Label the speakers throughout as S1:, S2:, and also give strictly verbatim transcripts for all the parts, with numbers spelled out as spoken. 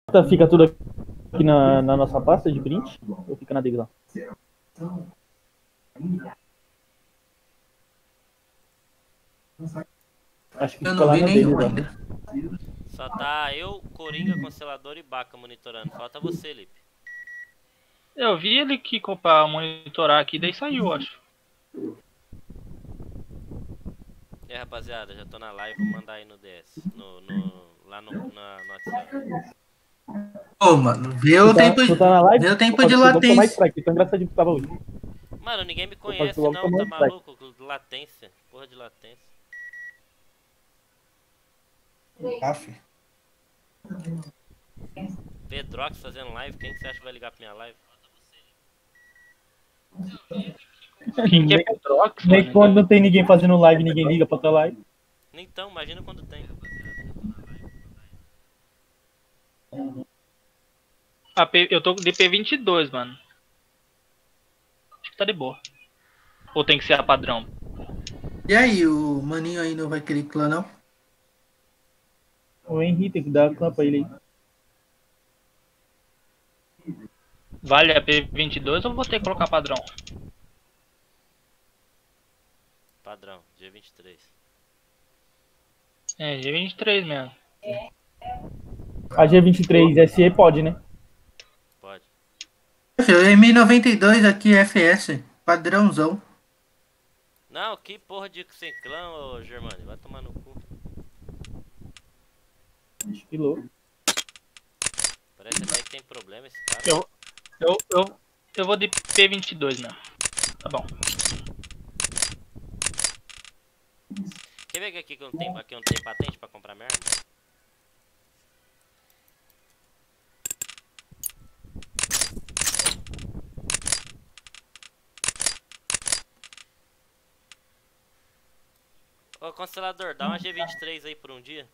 S1: Tá, fica tudo aqui na, na nossa pasta de print? Ou fica na deles lá? Acho que
S2: Eu
S1: fica
S2: não
S1: lá
S2: vi
S1: na
S2: nenhum
S1: deles,
S2: ainda.
S3: Só tá eu, Coringa, Constelador e Baca monitorando. Falta você, Lipe.
S4: Eu vi ele que comprar monitorar aqui, daí saiu, acho.
S3: E aí, rapaziada, já tô na live, vou mandar aí no D S. No, no, lá no, na, no WhatsApp.
S2: Ô, mano, vê o
S1: Tu tá,
S2: tempo,
S1: tu tá na live?
S2: vê o tempo
S1: Pô,
S2: de
S1: tu deve tomar
S2: latência.
S1: strike, tão engraçadinho que tu tava hoje.
S3: Mano, ninguém me
S1: Eu
S3: conhece
S1: posso logo
S3: não,
S1: tomar
S3: tá
S1: um strike.
S3: maluco? Latência, porra de latência.
S2: Aff.
S3: Pedrox fazendo live, quem que você acha que vai ligar pra minha live?
S4: Quem que é Pedrox,
S1: Nem
S4: mano?
S1: quando não tem ninguém fazendo live, ninguém liga pra tua live.
S3: Então, imagina quando tem.
S4: Ah, P- eu tô de P vinte e dois, mano. Acho que tá de boa. Ou tem que ser a padrão?
S2: E aí, o maninho aí não vai querer clã, não?
S1: O Henry tem que dar clã pra ele aí.
S4: Vale a P vinte e dois ou vou ter que colocar padrão?
S3: Padrão, dia vinte e três.
S4: É, G vinte e três mesmo.
S1: A G vinte e três S E pode, né?
S3: Pode.
S2: O M noventa e dois aqui, F S, padrãozão.
S3: Não, que porra de sem clã, ô Germani, vai tomar no cu.
S1: Que louco.
S3: Parece até que tem problema esse cara.
S4: Eu, eu, eu, eu vou de P vinte e dois mesmo. Tá bom.
S3: Quer ver que aqui que eu não tenho, aqui eu não tenho patente pra comprar minha arma? Ô Constelador, dá uma G vinte e três aí por um dia.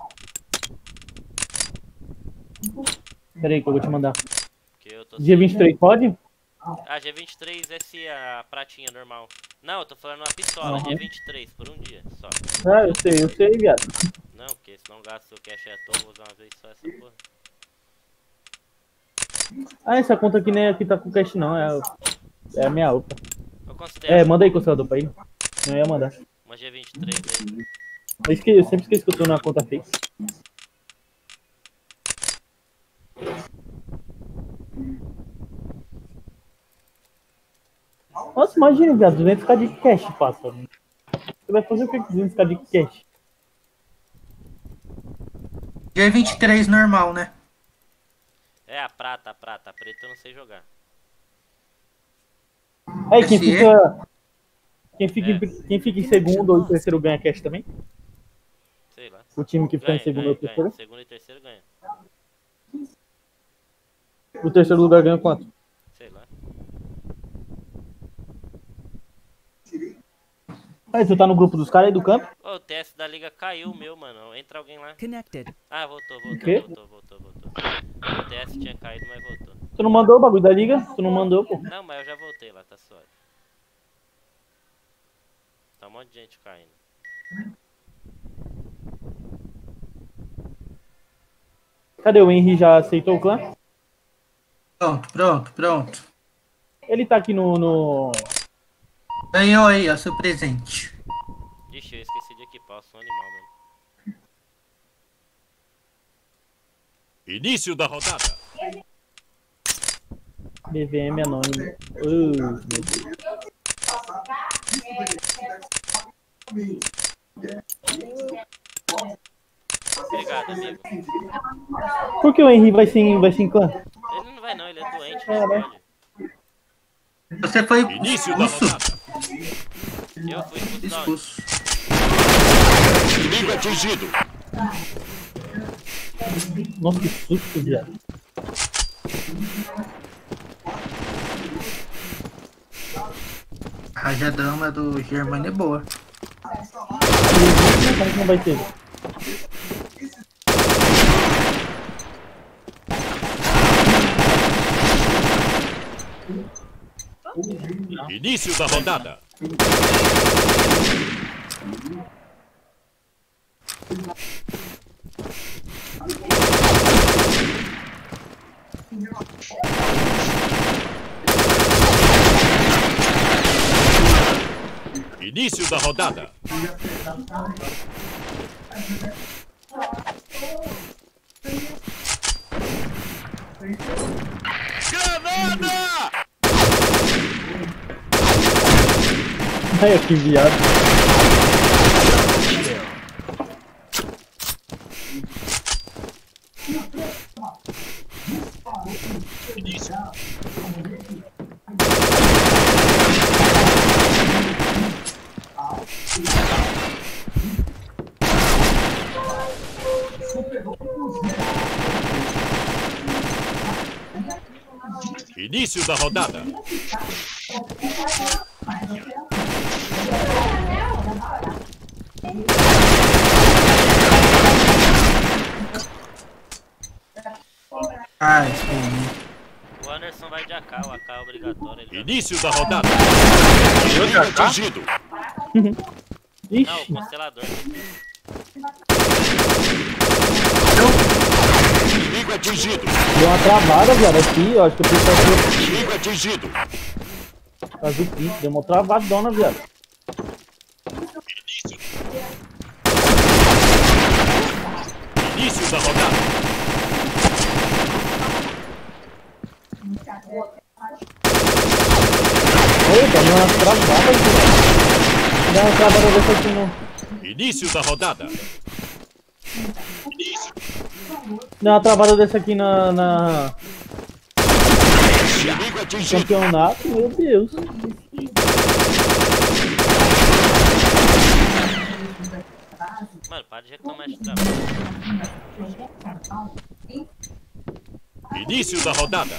S1: Pera aí que eu vou te mandar.
S3: Que eu tô
S1: G vinte e três pode?
S3: Ah, G vinte e três S E, a pratinha normal. Não, eu tô falando uma pistola,
S1: Uhum.
S3: G vinte e três por um dia só.
S1: Ah, eu sei, eu sei, viado.
S3: Não, porque senão gasto seu cash é à toa, vou usar uma vez só essa porra.
S1: Ah, essa conta aqui nem aqui tá com cash não, é, o- é a minha outra.
S3: Eu considero
S1: É, manda aí constelador pra ele. Não ia mandar.
S3: uma G vinte e três aí.
S1: Eu, esque, eu sempre esqueço que eu tô na conta fake. Nossa, imagina, viado, duzentos k de cash, passa. Você vai fazer o que com duzentos k de cash?
S2: G vinte e três normal, né?
S3: É a prata, a prata, a preta eu não sei jogar.
S1: Aí, quem
S2: S E?
S1: fica... Quem fica,
S3: É.
S1: em, quem fica em segundo ou em terceiro ganha cash também?
S3: Sei lá.
S1: O time que fica
S3: Ganha,
S1: em segundo
S3: ganha,
S1: ou terceiro?
S3: ganha. Segundo e terceiro ganha.
S1: O terceiro lugar ganha quanto?
S3: Sei lá.
S1: Aí, tu tá no grupo dos caras aí do campo?
S3: Ô, o T S da liga caiu o meu, mano. Entra alguém lá.
S5: Connected.
S3: Ah, voltou, voltou,
S1: quê?
S3: voltou, voltou, voltou. O T S tinha caído, mas voltou.
S1: Tu não mandou o bagulho da liga? Tu não mandou, pô.
S3: Não, mas eu já voltei lá, tá suave. Tá um monte de gente caindo.
S1: Cadê o Henry? Já aceitou o clã?
S2: Pronto, pronto, pronto.
S1: Ele tá aqui no... no...
S2: Ganhou aí, ó, seu presente.
S3: Ixi, eu esqueci de equipar, eu sou um animal, mano.
S6: Início da rodada.
S1: B V M anônimo. Uh, meu Deus.
S3: Obrigado, amigo.
S1: Por que o Henry vai sem, vai sem clã?
S3: Ele não vai não, ele é doente,
S1: É,
S3: não
S1: né?
S3: pode.
S2: Você foi
S6: Início da
S2: expulso.
S6: rodada.
S3: Eu fui expulso da onde?
S2: Expulso.
S6: Inimigo atingido.
S1: Nossa, que susto, viado.
S2: A rajadama do Germano é boa.
S1: Como que não vai ter?
S6: Início da rodada. Início da rodada. Granada!
S1: Ai, que viado.
S6: Início da rodada.
S2: Ai, sim.
S3: O Anderson vai de A K, o A K é obrigatório. Ele
S6: Início da rodada.
S4: Eu de A K?
S6: Atingido.
S3: Não, o
S1: Ixi,
S3: constelador.
S6: Inimigo atingido.
S1: deu uma travada, viado, aqui, eu acho que eu preciso
S6: Inimigo atingido.
S1: fazer o pique, deu uma travadona, viado.
S6: Início da rodada.
S1: Eita, deu uma travada, viado. Deu uma travada dessa aqui no...
S6: Início da rodada.
S1: Deu uma travada dessa aqui na... na...
S6: Inimigo atingido.
S1: campeonato, meu Deus.
S3: Mano, para de reclamar de trabalho.
S6: Início da rodada.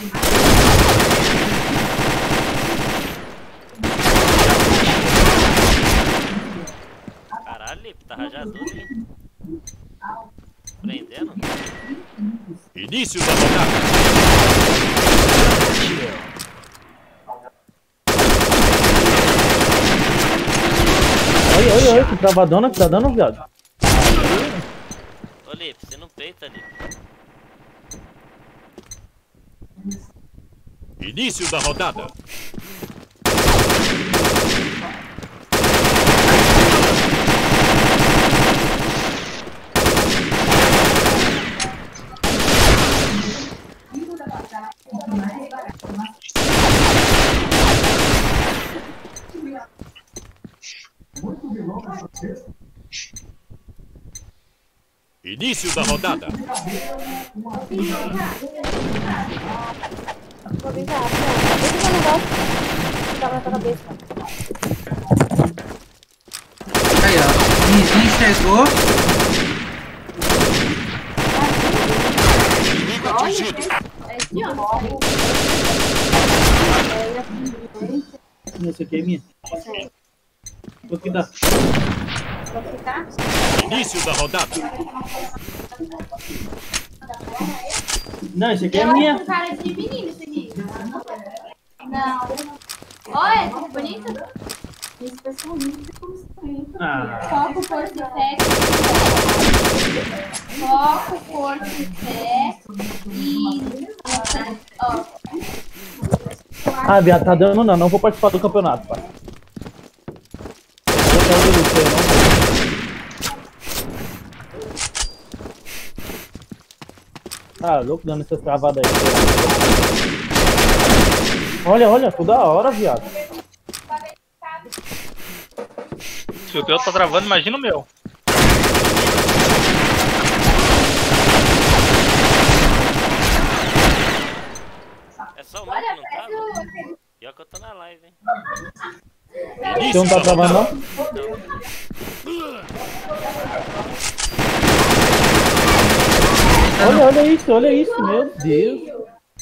S3: Caralho, Lipe, tá rajador, hein? Prendendo?
S6: Início da rodada.
S1: Olha, olha, olha, que travadona que tá dando, viado.
S3: Ô, Lipe, você não peita, Lipe.
S6: Início da rodada. Início da rodada.
S5: Vou brincar, não. Deixa eu negócio. Ficar na tua cabeça.
S2: Aí, ó. O Nizinho chegou.
S6: Inimigo atingido.
S5: É aqui, ó.
S1: Essa aqui é minha. Vou te dar.
S5: Vou ficar?
S6: Início da rodada.
S1: Não, esse aqui é
S5: Eu acho
S1: minha.
S5: com cara de menino esse aqui. Não. Olha, que bonito. Esse pessoal muito construído.
S1: Ah.
S5: Foco, força e fé. Foco, força e fé. E... Ó.
S1: Ah, viado, tá dando não, não vou participar do campeonato, pai. Eu quero ver isso aí, não vou. Tá louco dando essas travadas aí. Olha, olha, toda hora, viado.
S4: Se o teu tá travando, imagina o meu.
S3: É só o meu que não tá, mano. Pior que eu tô na live, hein?
S1: Você não tá travando, não? Olha, olha isso, olha isso, meu Deus.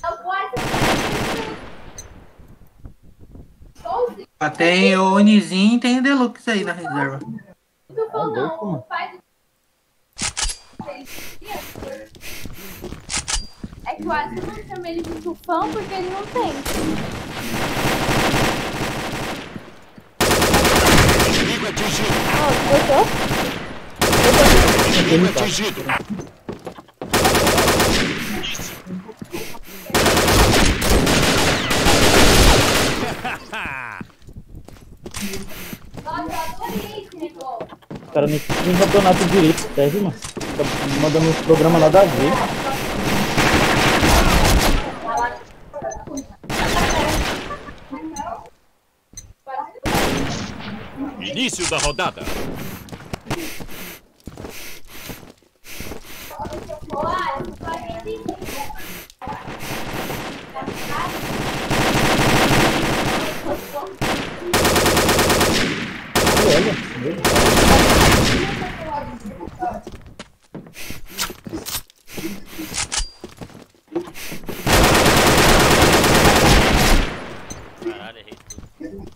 S2: Ó, tem o Nizinho e tem o Deluxe aí na reserva.
S1: Tá louco, mano.
S5: É que eu acho que eu não chamo ele de tufão porque ele não tem.
S6: Inimigo atingido.
S5: Ah, eu tô?
S6: Inimigo atingido.
S1: cara nem tem campeonato direito, serve, mano. Tá mandando uns programas nada a ver.
S6: Início da rodada.
S1: Olha,
S3: Caralho, errei tudo.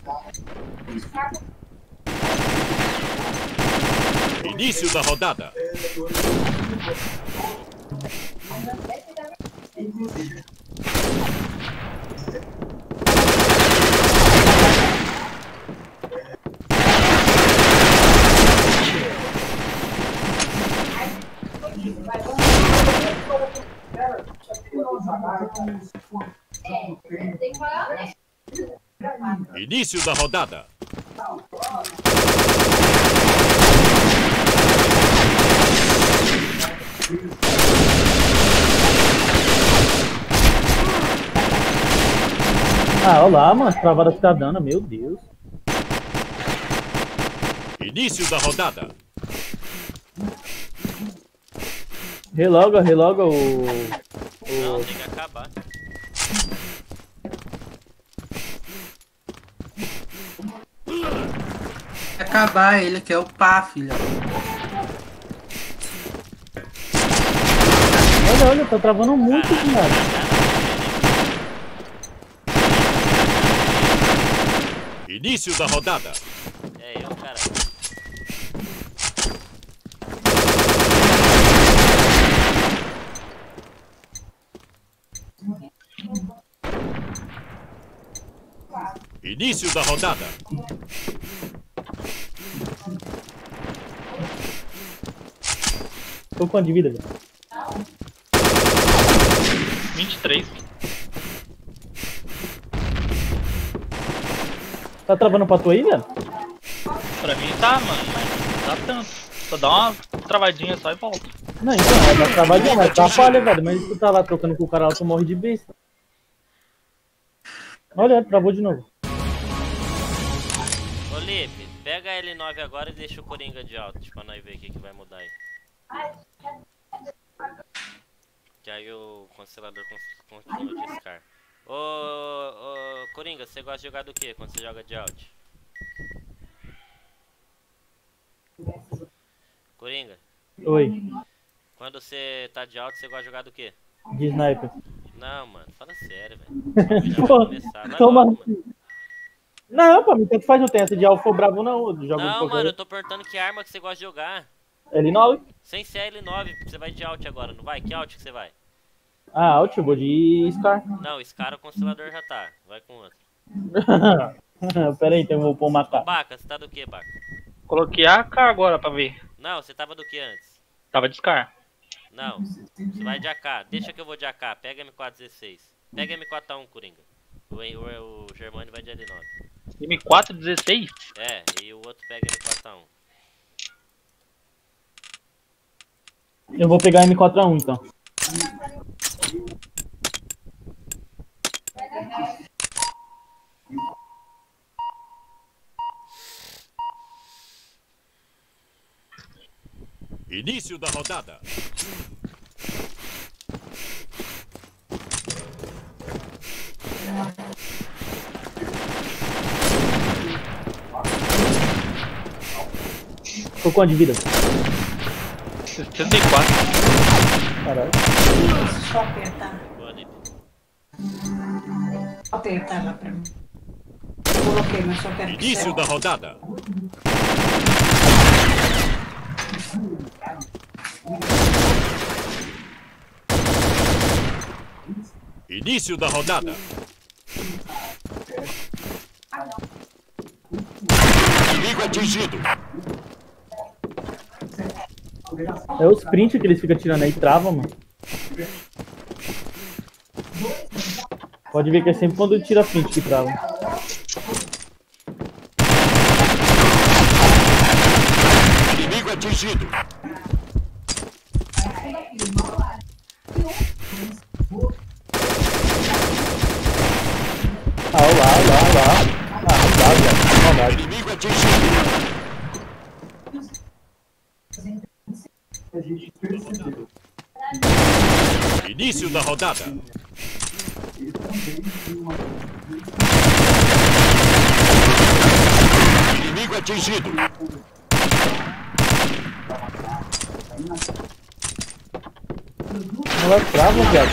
S6: Início da rodada. Início da rodada.
S1: ah, olha lá, mano, travada que tá dando, meu Deus.
S6: Início da rodada.
S1: Reloga, reloga o...
S3: Não, tem que acabar.
S2: Acabar ele, que é o pá, filha.
S1: Olha, olha, tá travando muito, cara.
S6: Início da rodada.
S3: É eu, cara.
S6: Início da rodada.
S1: Tô com quanto de vida, velho?
S4: vinte e três.
S1: Tá travando pra tu aí, velho?
S4: Pra mim tá, mano, mas não tá tanto. Só dá uma travadinha só e volta.
S1: Não, então, é da travadinha, mas tá falha, velho. Mas tu tá lá trocando com o cara lá, tu morre de besta. Olha, travou de novo.
S3: Ô Lipe, pega a L nove agora e deixa o Coringa de alto, pra nós ver o que, que vai mudar aí. Que aí o constelador cons- continua de Scar. Ô, ô, Coringa, você gosta de jogar do que quando você joga de alt? Coringa,
S1: Oi,
S3: quando você tá de alt, você gosta de jogar do que?
S1: de sniper.
S3: Não, mano, fala sério, velho. Já vai
S1: Pô,
S3: começar, vai
S1: toma
S3: logo, mano.
S1: Não, pô, tanto faz, não tem essa de alfa bravo não. Eu jogo
S3: Não,
S1: qualquer-
S3: mano, eu tô perguntando que arma que você gosta de jogar.
S1: L nove?
S3: Sem ser L nove, porque você vai de alt agora, não vai? Que alt que você vai?
S1: Ah, alt, eu vou de Scar.
S3: Não, Scar o constelador já tá, vai com outro.
S1: Pera aí, então eu vou pôr uma K.
S3: Baca, você tá do que, Baca?
S4: Coloquei a AK agora pra ver.
S3: Não, você tava do que antes?
S4: Tava de Scar.
S3: Não, você vai de A K, deixa que eu vou de A K, pega M quatro dezesseis. Pega M quatro A um, Coringa. O, o, o Germani vai de L nove.
S4: M quatro dezesseis?
S3: É, e o outro pega M quatro A um.
S1: Eu vou pegar M quatro A um então.
S6: Início da rodada.
S1: Tô com quanto de vida?
S4: sessenta e quatro.
S1: Caralho.
S7: Só apertar.
S3: Boa, Lipe.
S7: Apertar lá pra mim. Coloquei, mas só quero que
S6: Início
S7: seja.
S6: da rodada. Início da rodada. Inimigo atingido.
S1: É os sprint que eles ficam tirando aí, trava, mano. Pode ver que é sempre quando tira sprint que trava.
S6: Inimigo
S1: dá. Ah, não dá, velho. Maldade.
S6: Inimigo atingido. Início da rodada. Inimigo atingido.
S1: Não é trava, velho.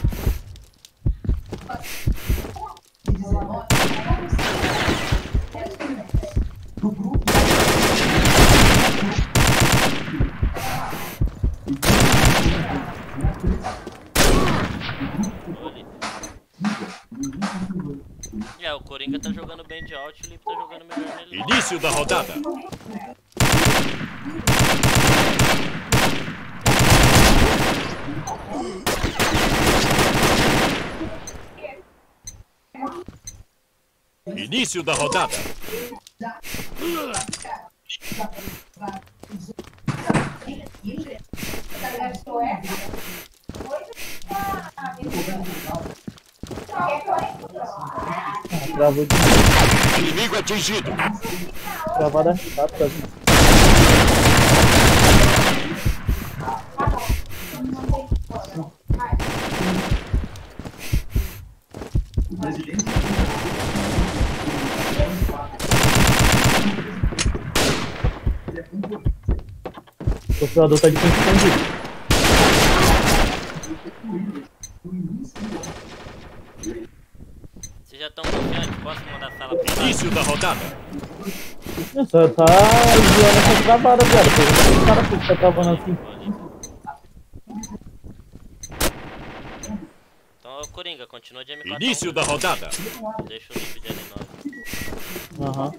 S3: É, o Coringa tá jogando bem de alt e o Lipe tá jogando melhor nele.
S6: Início da rodada. Início da rodada.
S1: Travou de
S6: Inimigo atingido.
S1: travada chata. O jogador tá de frente escondido.
S3: Vocês já estão confiantes? Posso mandar a sala pra trás?
S6: Início da rodada.
S1: Só tá zoando essa travada, viado. Por que o cara fica travando assim?
S3: Então, ô Coringa, continua de M quatro.
S6: Início da rodada.
S3: Deixa o Lipe de L nove.
S1: Aham.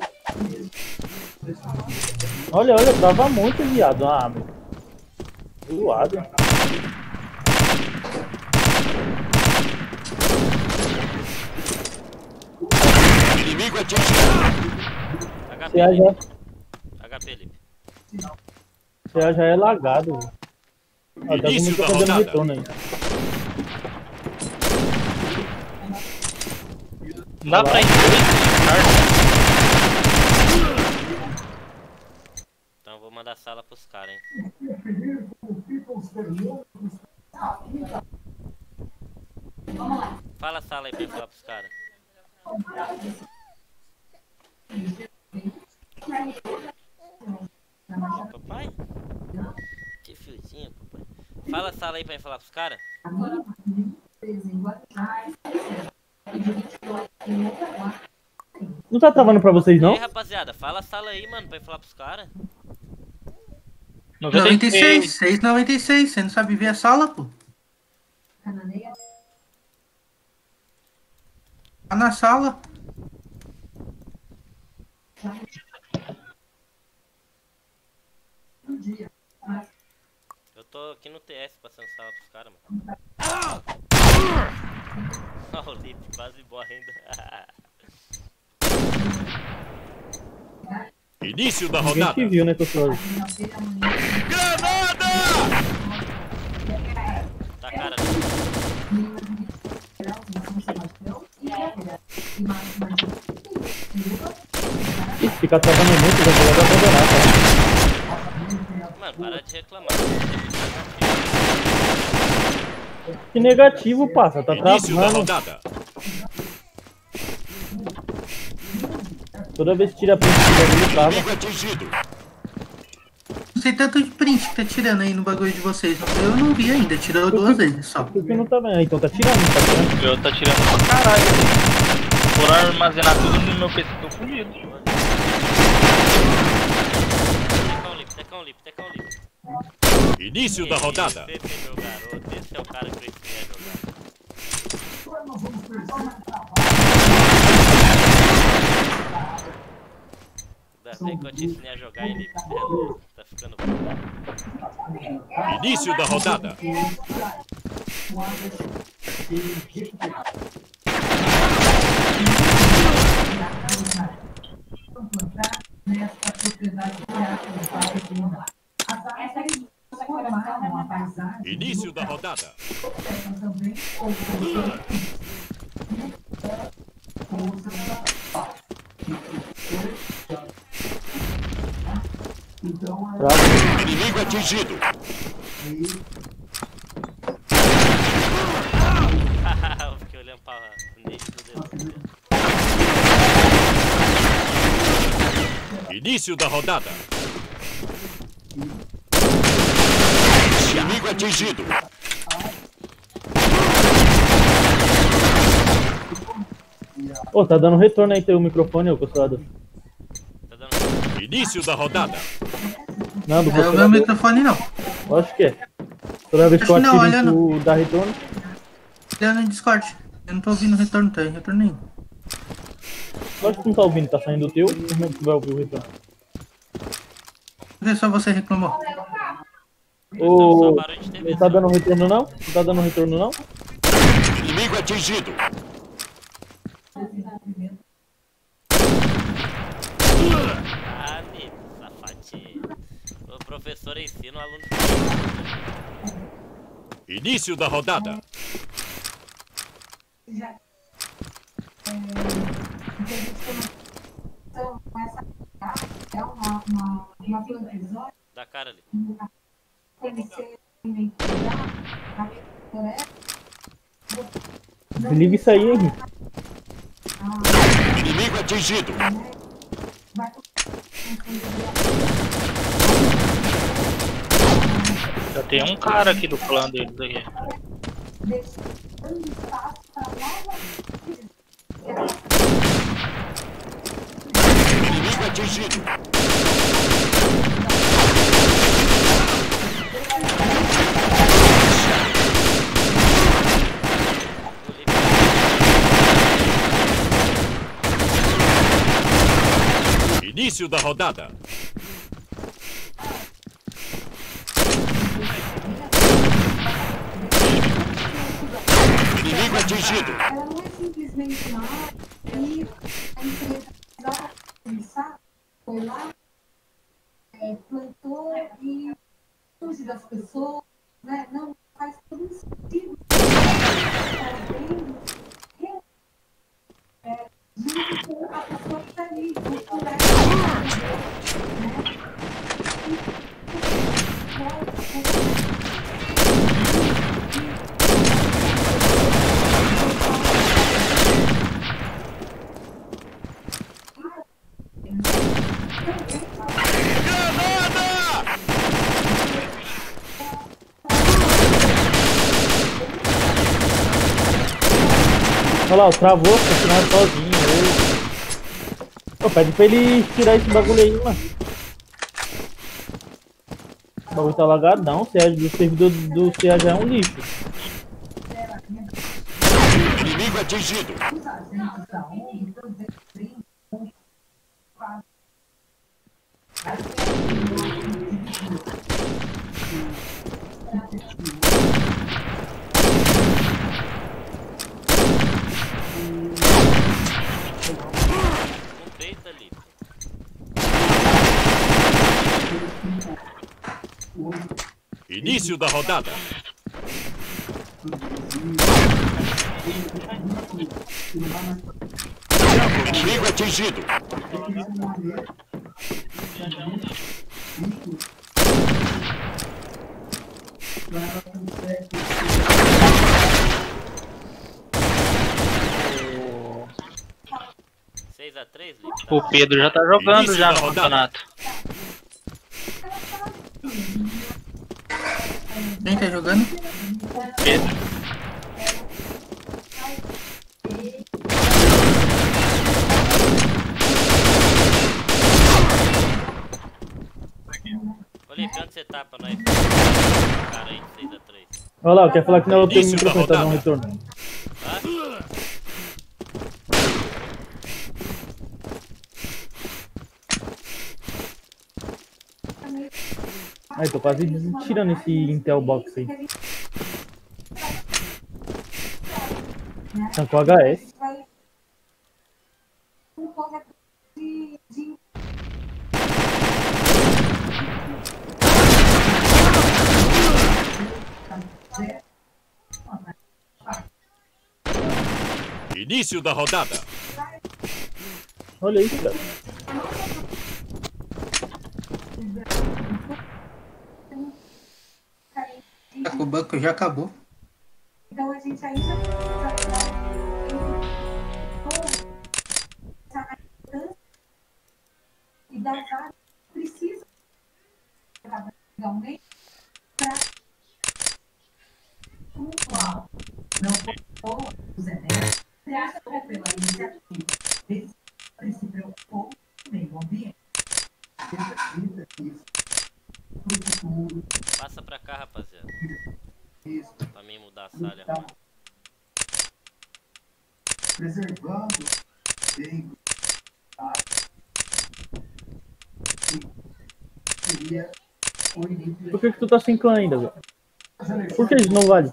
S1: Olha, olha, trava muito, viado. Ah, meu. Zoado.
S6: Inimigo atingido.
S3: H P,
S1: C A já,
S3: H P, Lipe.
S1: C A já é lagado. Ó, tá
S6: Início
S1: começou
S6: da
S1: fazendo
S6: rodada.
S1: retorno aí.
S4: Dá pra ir dois,
S3: Então eu vou mandar a sala pros caras, hein. Fala a sala aí pra eu falar pros caras. Papai? Que fiozinho, papai. Fala a sala aí pra eu falar pros caras.
S1: Não tá travando pra vocês,
S3: E
S1: não?
S3: aí, rapaziada, fala a sala aí, mano, pra eu falar pros caras.
S2: noventa e seis, seis e noventa e seis. Você não sabe ver a sala, pô? Tá na sala.
S3: Eu tô aqui no T S passando sala pros caras, mano. Ó, o Lipe quase morrendo.
S6: Início da
S1: Ninguém
S6: rodada.
S1: te viu, né, Tossoro?
S6: Granada!
S3: Tá, cara.
S1: Ih, fica travando muito, já vou logo abandonar, tá?
S3: Mano, para de reclamar.
S1: Que negativo, passa, tá
S6: Início da
S1: travando.
S6: rodada.
S1: Toda vez que tira a print dele, trava.
S6: Inimigo atingido.
S2: Não sei tanto de print que tá tirando aí no bagulho de vocês. Eu não vi ainda, tirou duas vezes só.
S1: Por que não tá vendo? Então tá tirando, tá tirando.
S4: Eu tá tirando pra caralho. Por armazenar tudo no meu P C, tô fudido.
S3: Tecão Lipe, tecão Lipe, tecão Lipe.
S6: Início da rodada.
S3: Esse é meu garoto, esse é o cara que eu ensinei a jogar. Ainda bem que eu te ensinei a jogar, hein, Lipe. Tá ficando bom.
S6: Início da rodada. Início da rodada. atingido.
S3: Eu fiquei olhando pra nicho do dedo.
S6: Início da rodada. Inimigo atingido.
S1: Ô, tá dando retorno aí teu microfone, ô consolador.
S3: Tá dando.
S6: Início da rodada.
S1: Não, do
S2: Não é o meu
S1: consolador.
S2: microfone, não.
S1: Acho que é. Toda vez que eu
S2: Acho que não,
S1: atiro
S2: olha
S1: isso, dá retorno.
S2: Olha no Discord. Eu não tô ouvindo retorno, não tem retorno nenhum.
S1: Acho que tu não tá ouvindo, tá saindo o teu. Como é que tu vai ouvir o retorno?
S2: Por que só você reclamou?
S1: Ô,
S3: Só barulho de T V.
S1: não tá dando retorno não? Não tá dando retorno não?
S6: Inimigo atingido.
S3: Ah, amigo, safadinho. O professor ensina o aluno.
S6: Início da rodada. Da cara ali.
S1: Desliga isso aí, Henrique.
S6: Inimigo atingido.
S4: Já tem um cara aqui do clã deles aqui.
S6: Inimigo atingido. Início da rodada. Inimigo atingido.
S7: Ela não é simplesmente lá e a empresa começar, foi lá, é, plantou e surge das pessoas, né? Não faz todo sentido. É, junto com a pessoa que está ali, junto com
S1: Olha lá, o travou, continuar sozinho. Ele... Pô, pede pra ele tirar esse bagulho aí, mano. O bagulho tá lagado, não. O servidor do C A já é um lixo.
S6: Inimigo atingido.
S3: Com peito ali.
S6: Início da rodada. Inimigo atingido.
S3: seis a três, Lipe.
S4: O Pedro já tá jogando
S6: Início
S4: já
S6: da
S4: no
S6: rodada.
S4: campeonato.
S2: Quem tá jogando?
S4: Pedro.
S3: Ô, Lipe, onde você tá pra nós? Cara aí de seis a três.
S1: Olha lá, quer falar que não é o teu
S6: Início da
S1: microfone, tá dando
S6: rodada.
S1: retorno.
S3: Hã?
S1: Aí, tô quase tirando esse Intel Box aí. Tá com H S.
S6: Início da rodada.
S1: Olha isso, cara.
S2: O banco já acabou.
S7: Então a gente ainda precisa e das áreas que precisam realmente para pontual. Não for os eventos, graças pela iniciativa. Esse se preocupou com o meio ambiente.
S3: Passa pra cá, rapaziada. Pra mim mudar a sala.
S8: Preservando bem.
S1: Por que que tu tá sem clã ainda, velho? Por que isso não vale?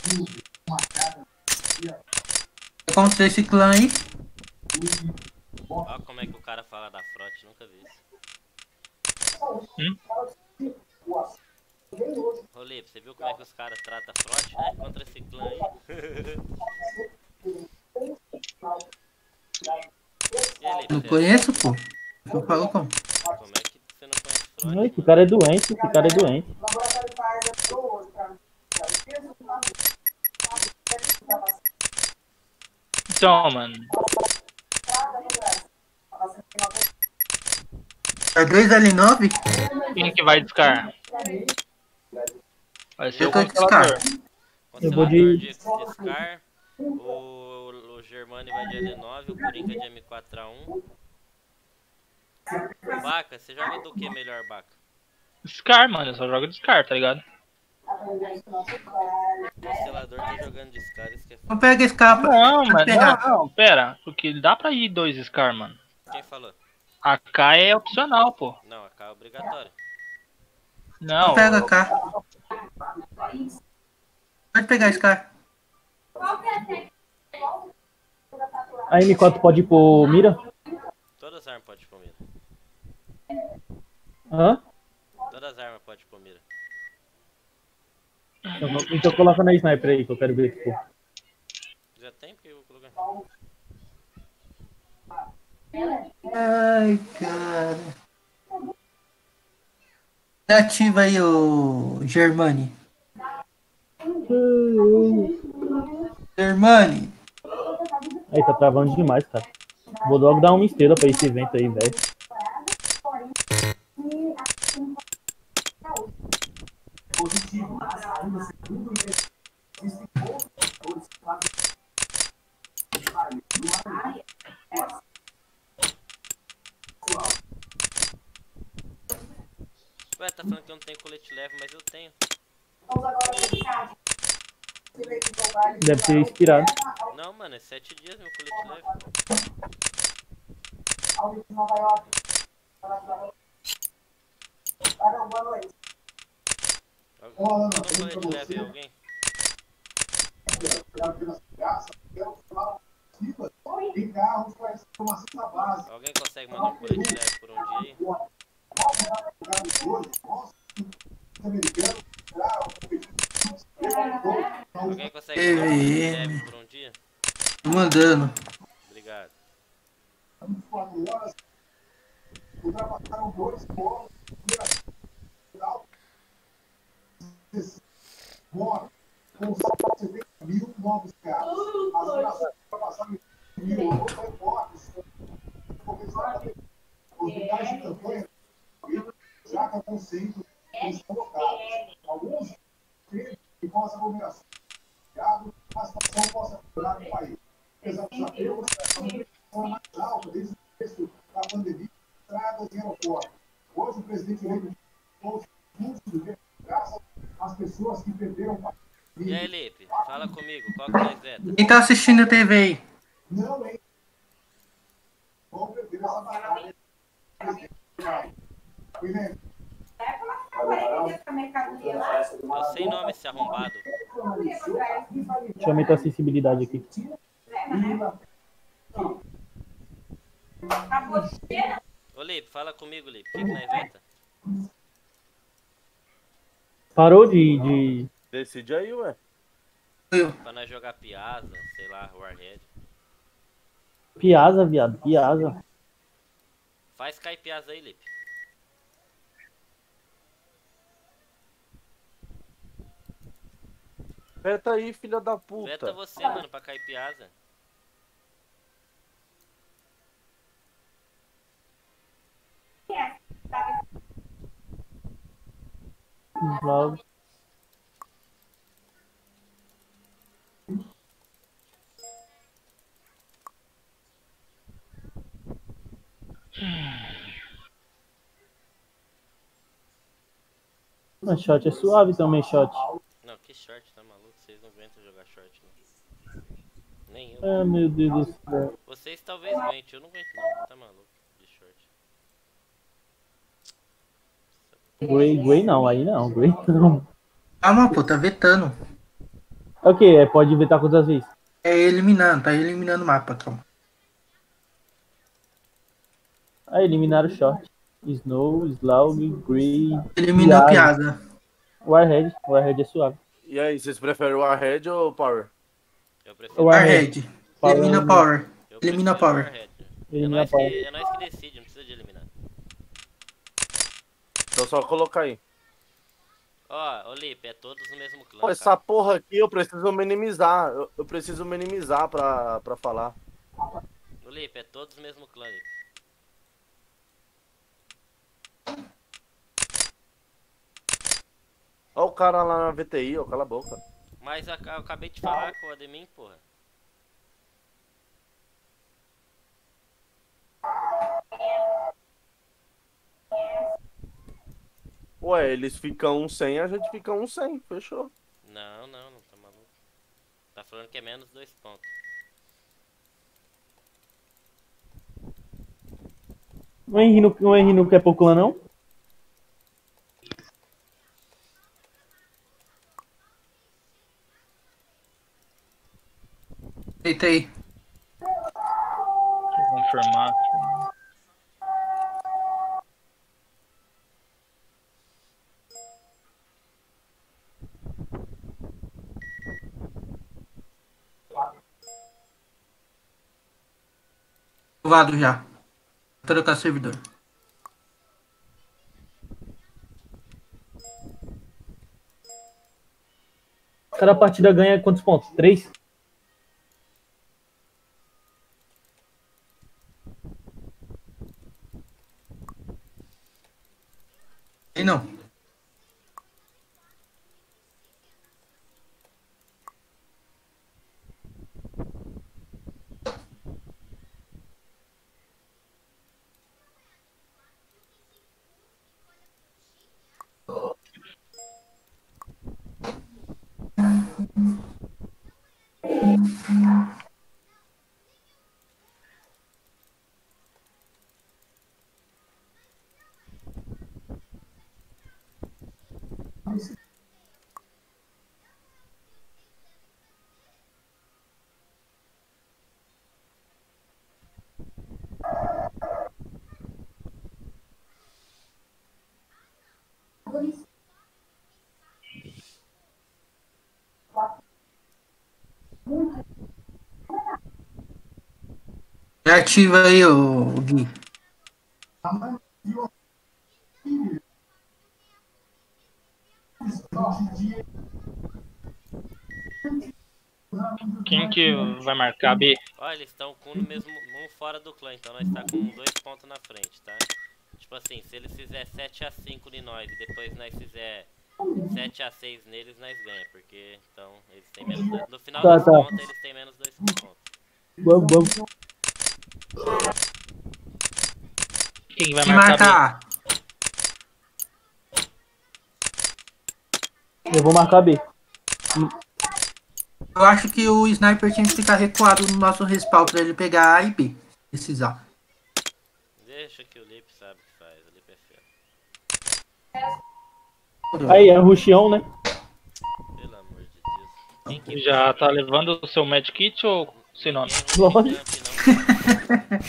S2: Encontrei esse clã aí.
S3: Olha como é que o cara fala da Frot, nunca vi isso.
S4: Hum?
S3: Rolê, você viu como é que os caras tratam a Frot? É, contra esse clã aí. E aí,
S2: Não
S3: você-
S2: conheço, pô. Eu falo como?
S3: Como é que você não conhece Frot?
S1: Ai, esse cara é doente, esse cara é doente.
S4: Então, mano.
S2: É dois L nove?
S4: Quem que vai descar? Vai ser
S2: Eu
S4: o
S2: tô de
S4: constelador.
S1: Eu vou
S3: Constelador
S1: de-
S3: de, de Scar, o, o Germani vai de L nove, o Coringa de M quatro A um. Baca, você joga do que melhor, Baca?
S4: Scar, mano. Eu só jogo de Scar, tá ligado?
S3: O Constelador tá jogando de Scar, isso que é
S2: Não
S3: foda.
S2: pega esse capa.
S4: Não,
S2: Pode
S4: mano.
S2: pegar.
S4: Não, não. Pera. Porque dá pra ir dois Scar, mano.
S3: Quem falou?
S4: A K é opcional, pô.
S3: Não, a K é obrigatório.
S4: Não.
S2: Não pega cá. Pode pegar esse cara.
S1: A M quatro pode ir pro mira?
S3: Todas as armas podem ir pro mira.
S1: Hã?
S3: Todas as armas podem ir pro mira.
S1: Então, então coloca na sniper aí, que eu quero ver, tipo.
S3: Já tem? Porque eu vou colocar.
S2: Ai, cara. Ativa aí o Germani. Germani.
S1: Aí tá travando demais, cara. Vou logo dar uma estrela pra esse evento aí, velho.
S3: Ué, tá falando que eu não tenho colete leve, mas eu tenho.
S1: Deve ter expirado.
S3: Não, mano, é sete dias meu colete leve. Alguém- Todo colete leve é alguém? Alguém consegue mandar um colete leve por um dia aí? Alguém consegue mandar um colete leve por um dia?
S2: Tô mandando.
S3: Obrigado. E aí, Lipe, fala comigo, qual que nós veta?
S2: Quem tá assistindo a T V aí?
S3: Eu sem nome esse arrombado.
S1: Deixa eu aumentar a sensibilidade aqui.
S3: Ô, Lipe, fala comigo, Lipe, o que que nós veta?
S1: Parou de, de...
S9: Decide aí, ué.
S3: Pra nós jogar Piazza, sei lá, Warhead.
S1: Piazza, viado. Piazza.
S3: Faz cair Piazza aí, Lipe.
S9: Veta aí, filha da puta.
S3: Veta você, mano, pra cair piasa.
S1: Logo. Mas shot é suave também, shot.
S3: Não, que short, tá maluco? Vocês não aguentam jogar short, não. Nem eu.
S1: Ah, meu Deus do céu.
S3: Vocês talvez aguentem, eu não aguento não. Tá maluco de short.
S1: Grey, Grey não, aí não, Grey não.
S2: Calma, pô, tá vetando.
S1: Ok, é, pode vetar quantas vezes?
S2: É eliminando, tá eliminando o mapa, calma.
S1: Ah, eliminaram o short. Snow, Slaug, Grey.
S2: Eliminou piada.
S1: Warhead, Warhead é suave.
S9: E aí, vocês preferem o Warhead ou o Power?
S3: Eu prefiro
S2: Warhead.
S1: Power.
S2: Elimina Power.
S3: Eu
S2: Elimina
S3: prefiro
S2: Power.
S3: Warhead. É
S1: Elimina
S3: nós, que,
S1: Power.
S3: é nós que decide, não precisa de eliminar.
S9: Então só colocar aí.
S3: Ó, ô Lipe, é todos no mesmo clã.
S9: Pô,
S3: tá?
S9: essa porra aqui eu preciso minimizar. Eu, eu preciso minimizar pra, pra falar.
S3: Ô Lipe, é todos no mesmo clã, Lipe.
S9: Olha o cara lá na V T I, ó, cala a boca.
S3: Mas a- eu acabei de falar com o Admin, porra.
S9: Ué, eles ficam um sem, a gente fica um sem, fechou.
S3: Não, não, não tá maluco. Tá falando que é menos dois pontos.
S1: O Henry não, o Henry não quer pro clã, não?
S2: Deita aí.
S4: Deixa eu confirmar aqui.
S2: Aprovado já. Vou trocar servidor.
S1: Cada partida ganha quantos pontos? Três?
S2: E não. Já ativa aí, ô Gui.
S4: Quem que vai marcar B?
S3: Ó, eles estão com no mesmo, um fora do clã, então nós tá com dois pontos na frente, tá? Tipo assim, se eles fizerem sete a cinco em nós e depois nós fizer sete a seis neles, nós ganha, porque então eles têm menos dois. No final
S1: Tá,
S3: das
S1: tá.
S3: contas, eles têm menos dois pontos.
S1: Vamos, vamos.
S4: Quem que vai
S2: Quem
S4: marcar
S2: marca
S4: B?
S2: A?
S1: Eu vou marcar B.
S2: Eu acho que o sniper tinha que ficar recuado no nosso respawn pra ele pegar A e B. Precisar.
S3: Deixa que o Lipe sabe o que faz, o Lipe é fera.
S1: Aí, é Ruxião, né?
S3: Pelo amor de Deus. Quem que
S4: Já tá levando o seu medkit ou sem nome?
S3: Ninguém é um
S1: Lógico.
S3: jump, não.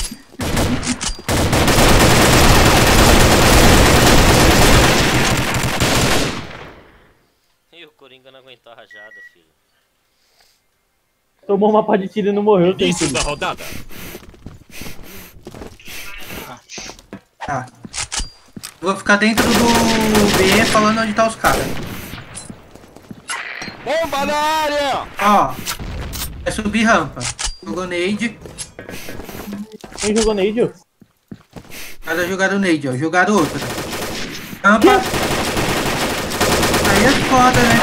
S3: E o Coringa não aguentou a rajada, filho.
S1: Tomou uma pá de tiro e não morreu.
S6: Início
S1: tem
S6: da
S1: tudo.
S6: rodada.
S2: Tá. Vou ficar dentro do B falando onde tá os caras.
S6: Bomba na área!
S2: Ó. É subir rampa. Jogou nade.
S1: Quem jogou nade? ó?
S2: Cada jogaram nade, ó. Jogaram outra. Rampa. Aí é foda, né?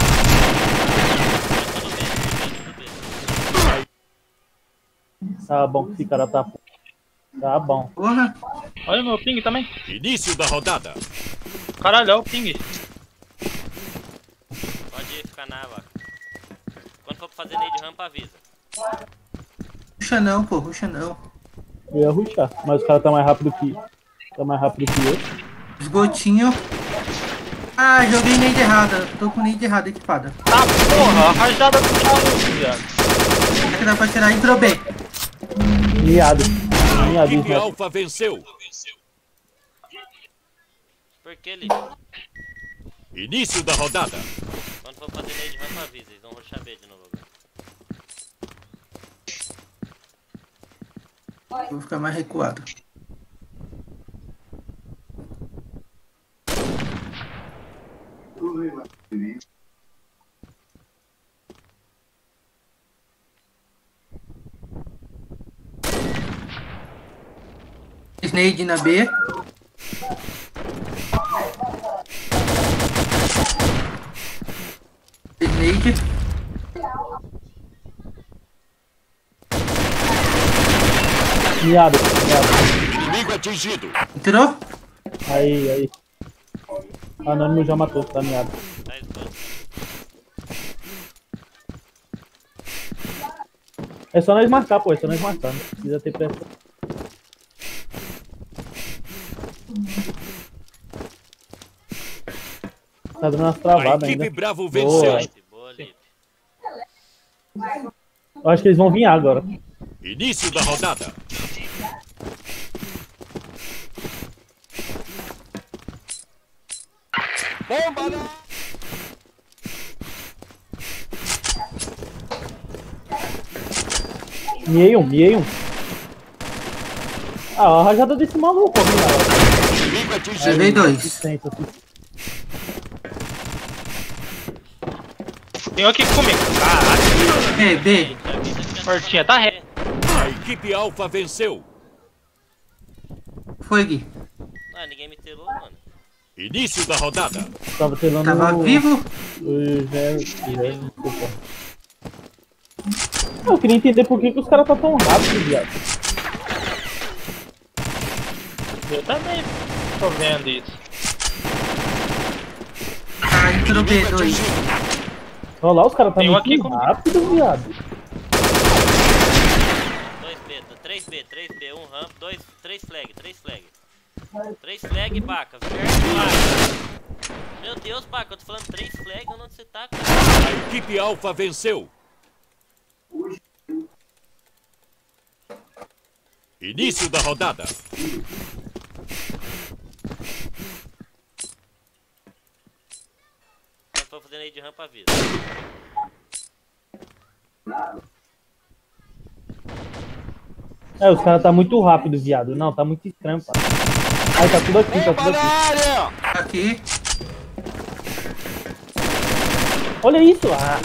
S1: Tá bom que esse cara tá... Tá bom.
S2: Porra.
S4: Olha o meu ping também.
S6: Início da rodada.
S4: Caralho, olha o ping.
S3: Pode ficar na vaca. Quando for fazer nade rampa, avisa.
S2: Ruxa não, pô. Ruxa não.
S1: Eu ia rushar, mas o cara tá mais rápido que... Tá mais rápido que eu.
S2: Esgotinho. Ah, joguei nade errada. Tô com nade errada equipada.
S4: Tá porra, a rajada do maluco, viado.
S2: Será que dá pra tirar? Entrou B.
S1: Miado. Miado,
S6: Equipe
S1: miado.
S6: Alfa venceu.
S3: Por que ele?
S6: Início da rodada.
S3: Quando for fazer nade rampa, avisa. Eles vão rushar B de novo agora.
S2: Vou ficar mais recuado. Snade na B. Snade.
S1: Miado, miado.
S6: Inimigo atingido.
S2: Entrou?
S1: Aí, aí. Anônimo já matou, tá miado.
S3: Tá esgoto.
S1: É só nós marcar, pô. É só nós marcar. Não precisa ter pressão. Tá dando umas
S6: A
S1: travadas
S6: equipe
S1: ainda.
S6: Bravo
S1: Boa.
S6: venceu.
S3: Lipe, boa, Lipe.
S1: Eu acho que eles vão vir agora.
S6: Início da rodada. Bomba na...
S1: Miei um, miei um. Ah, a rajada desse maluco, ó, miado.
S6: Inimigo atingido.
S2: Levei dois.
S1: Licença, licença.
S4: Tem um aqui comigo. Caralho.
S2: B, B.
S4: Portinha tá ré.
S6: A equipe Alfa venceu.
S2: Foi, Gui.
S3: Ah, ninguém me telou, mano.
S6: Início da rodada.
S1: Tava telando
S2: Tava
S1: o...
S2: vivo?
S1: O Zé... Zé... Desculpa. Eu queria entender por que, que os caras tá tão rápido, viado.
S4: Eu também tô vendo isso.
S2: Ah, entrou B,
S6: Inimigo
S2: dois.
S6: atingido.
S1: Olha lá, os caras tá
S4: Tem um
S1: muito
S4: aqui comigo.
S1: rápido, viado.
S3: dois B, três B, três B, um ramp, dois, três flag, três flag. três flag, Baca. Baca. Meu Deus, Baca, eu tô falando três flag, onde você tá, cara?
S6: A equipe Alfa venceu. Início da rodada.
S3: Quando for fazer nade rampa, avisa.
S1: É, os caras tá muito rápido, viado. Não, tá muito estranho, pá. Ai, tá tudo aqui, tá tudo
S6: Bomba na
S1: aqui.
S6: área.
S2: Aqui.
S1: Olha isso, ah.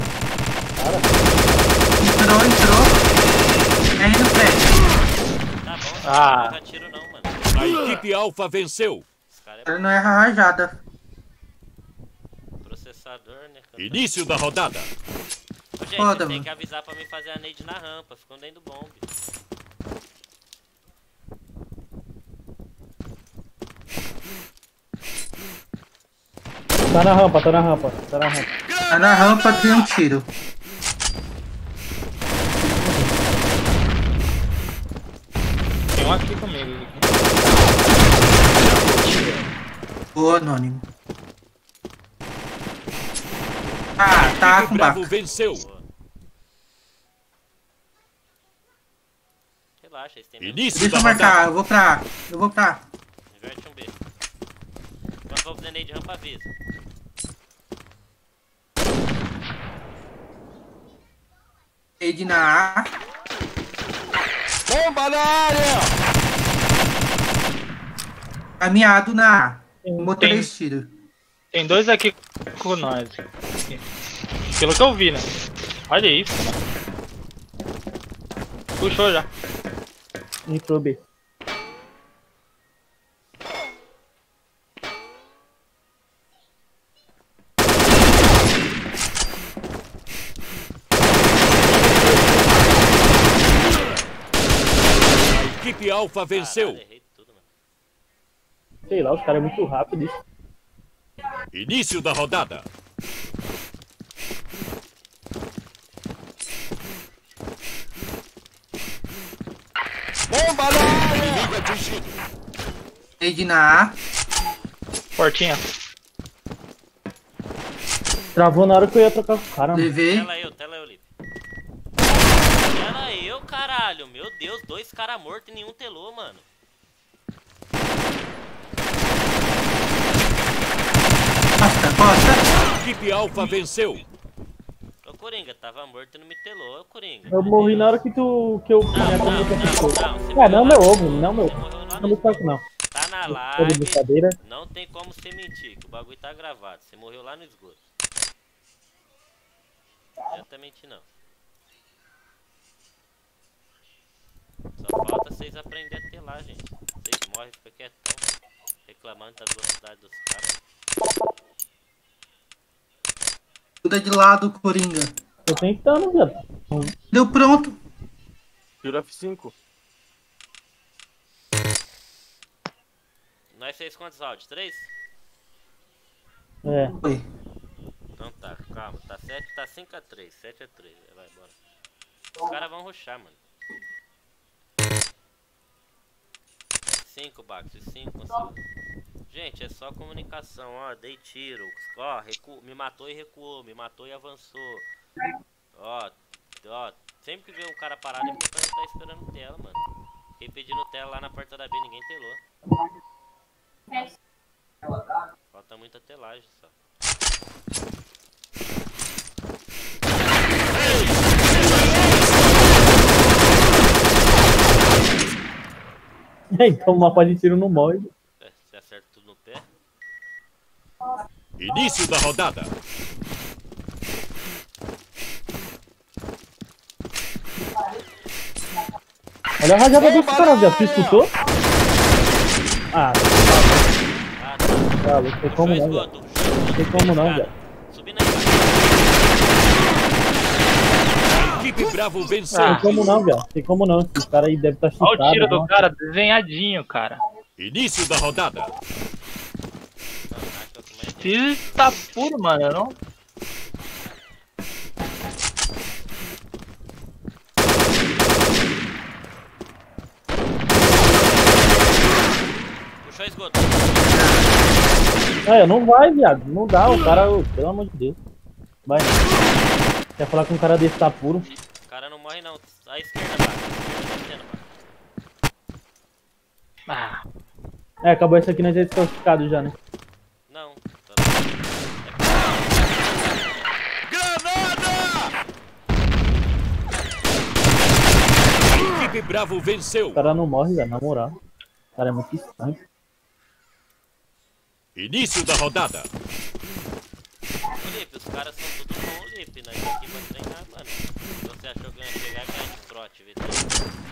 S2: Entrou, entrou. É aí no flash.
S3: Tá bom,
S4: Ah.
S3: não dá tiro não, mano.
S6: A equipe Alfa venceu.
S3: Esse cara é
S2: Ele não erra a rajada.
S3: processador, né? cara?
S6: Início da rodada.
S3: Ô, gente,
S2: Foda,
S3: vocês têm
S2: mano.
S3: que avisar pra mim fazer a nade na rampa, ficam dentro do bomb.
S1: Tá na rampa, tá na rampa, tá na rampa.
S2: Tá na rampa, tem um tiro.
S4: Tem um aqui comigo.
S2: Boa, anônimo. Ah, tá
S6: Equipe
S2: com
S6: Bravo
S2: Baca.
S6: venceu.
S3: Boa. Relaxa, eles têm mesmo.
S6: Início
S2: Deixa
S6: da
S2: eu marcar,
S6: rodada.
S2: eu vou pra A. Eu vou pra A.
S3: Inverte um B. Quando for fazer nade rampa, avisa.
S2: Nade na A.
S6: Bomba na área.
S2: Caminhado na A.
S1: Tem-
S2: Botei três tiros.
S4: Tem dois aqui com nós. Aqui. Pelo que eu vi, né? Olha isso. Puxou já.
S1: Entrou B.
S6: A equipe Alpha venceu.
S3: Caralho, errei tudo, mano.
S1: Sei lá, os caras é muito rápido isso.
S6: Início da rodada.
S9: Bomba lá!
S6: Inimigo atingido.
S2: Rede na A.
S4: Portinha.
S1: Travou na hora que eu ia trocar com o cara, mano.
S2: Levei.
S3: Tela eu, tela eu, Lipe. Tela eu, caralho. Meu Deus, dois caras mortos e nenhum telou, mano.
S2: Costa, costa.
S6: Equipe Alpha venceu.
S3: Ô, Coringa, tava morto e não me telou, ô, Coringa.
S1: Eu morri na hora que tu. que eu.
S3: Não,
S1: minha
S3: não,
S1: cabeça
S3: não,
S1: ficou.
S3: não, você
S1: Ah,
S3: morreu
S1: não,
S3: lá-
S1: meu ovo, não, meu
S3: Você
S1: ovo.
S3: morreu lá
S1: Não
S3: no
S1: me toca, não.
S3: Tá na
S1: Tô de
S3: live,
S1: brincadeira.
S3: não tem como você mentir, que o bagulho tá gravado. Você morreu lá no esgoto. Eu também menti não. Só falta vocês aprenderem a telar, gente. Vocês morrem, fica quietão, reclamando da velocidade dos caras.
S2: Muda de lado, Coringa.
S1: Tô tentando, viado.
S2: Deu pronto.
S9: Tiro F cinco.
S3: Nós fez quantos áudios? Três?
S1: É.
S2: Foi.
S3: Então tá, calma. Tá sete, tá cinco a três. sete a três. Vai, bora. Os caras vão rushar, mano. cinco, Bax. cinco, gente, é só comunicação, ó. Dei tiro. Ó, recu... me matou e recuou. Me matou e avançou. Ó, ó. Sempre que vê um cara parado é porque o cara tá esperando tela, mano. Fiquei pedindo tela lá na porta da B, ninguém telou. Falta muita telagem só.
S1: Então uma pá de tiro não morre.
S3: É, você acerta tudo no pé.
S6: Início da rodada.
S1: Olha a rajada desse cara, viado. Tu escutou? Ah,
S3: Ah, tá.
S1: tá, não tem como
S3: Puxou
S1: não,
S3: esgoto,
S1: viado.
S3: puxou
S1: Não tem
S3: esgoto,
S1: como não,
S3: escada.
S1: viado.
S3: Subindo aí,
S6: A equipe Bravo venceu.
S1: Não tem como não, viado. Não tem como não. Esse cara aí deve estar chutado.
S4: Olha o tiro do
S1: não.
S4: cara desenhadinho, cara.
S6: Início da rodada.
S4: Esse tá puro, mano. Eu não...
S3: puxou esgoto.
S1: É, não vai, viado. Não dá. O cara, ô, pelo amor de Deus. Vai. Quer falar com um cara desse tá puro?
S3: O cara não morre não. À esquerda, Bax. À esquerda, Bax.
S4: Ah,
S1: É, acabou essa aqui, nós já estamos classificados já, né?
S3: Não. Tá...
S6: Granada! A equipe Bravo venceu.
S1: O cara não morre, velho, na moral. O cara é muito estranho.
S6: Início da rodada.
S3: Ô, Lipe, os caras são tudo bom, Lipe. Nós aqui pra treinar, mano. Se você achou que eu ia chegar, ganhar de trote, V T.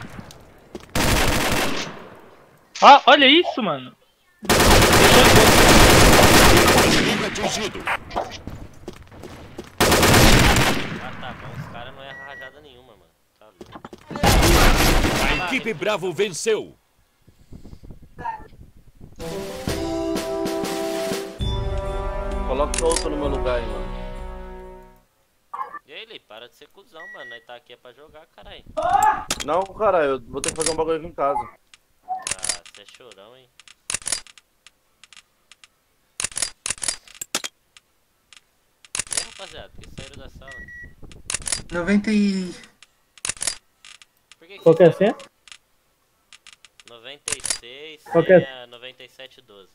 S4: ah, olha isso, mano.
S6: Inimigo atingido.
S3: Ah, tá bom. Os caras não erram rajada nenhuma, mano. Tá louco.
S6: A equipe Bravo venceu.
S9: Coloca outro no meu lugar aí, mano.
S3: E aí, Lipe, para de ser cuzão, mano. Nós tá aqui é pra jogar, caralho.
S9: Não, cara, eu vou ter que fazer um bagulho aqui em casa.
S3: Ah, você é chorão, hein? E aí, rapaziada, por que saíram da sala?
S2: noventa e...
S3: Por que que
S1: Qual que é a
S3: vocês-
S1: senha?
S3: noventa e seis,
S1: Qual que é?
S3: senha noventa e sete doze.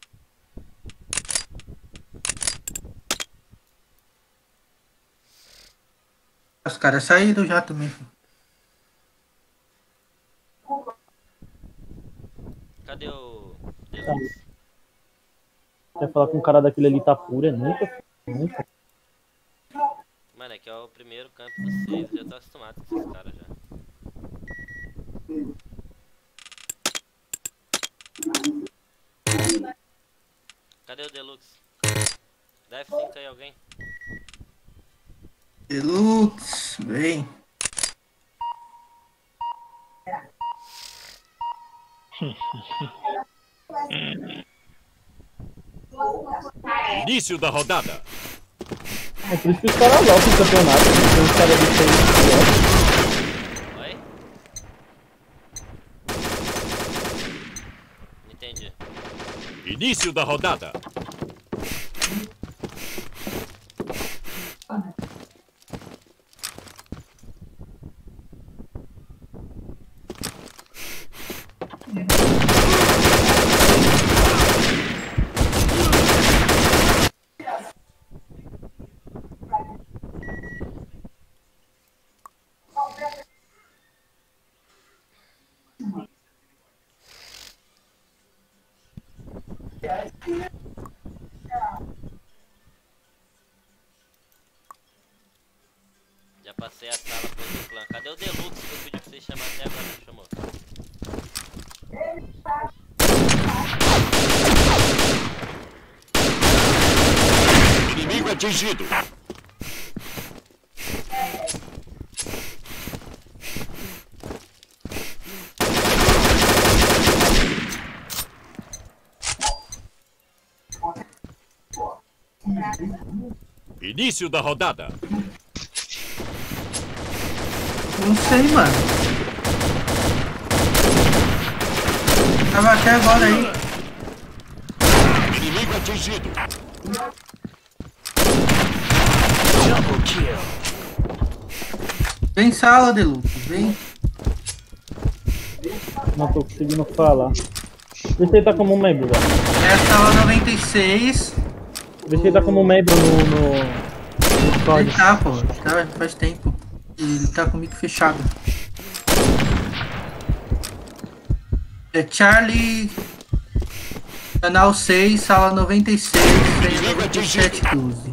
S2: Os caras saíram já também.
S3: Cadê o...
S1: Tá.
S3: Deluxe?
S1: Quer falar com um cara daquele ali tá puro, é nunca. Nunca.
S3: que é o primeiro campo dos seis, já tô acostumado com esses caras já. Cadê o Deluxe? Dá F cinco aí alguém.
S2: Deluxe, vem.
S6: Início da rodada.
S1: É por isso que os caras lotam o campeonato. Tem uns caras de seis.
S3: Oi? Não entendi.
S6: Início da rodada.
S3: Já passei a sala pro outro clã. Cadê o Deluxe que eu pedi pra vocês chamarem até agora? Não chamou.
S6: Inimigo atingido. Início da rodada.
S2: Não sei, mano. Tava até agora aí.
S6: Inimigo atingido.
S2: Vem sala, Deluxe, vem.
S1: Não tô conseguindo falar. Vê se ele tá como membro, velho.
S2: É a sala noventa e seis.
S1: Vê se ele tá como membro no... no... no
S2: Ele
S1: Discord.
S2: tá, pô. Tá, faz tempo. Ele tá com o mic fechado. É Charlie... Canal seis, sala noventa e seis, senha noventa e sete doze.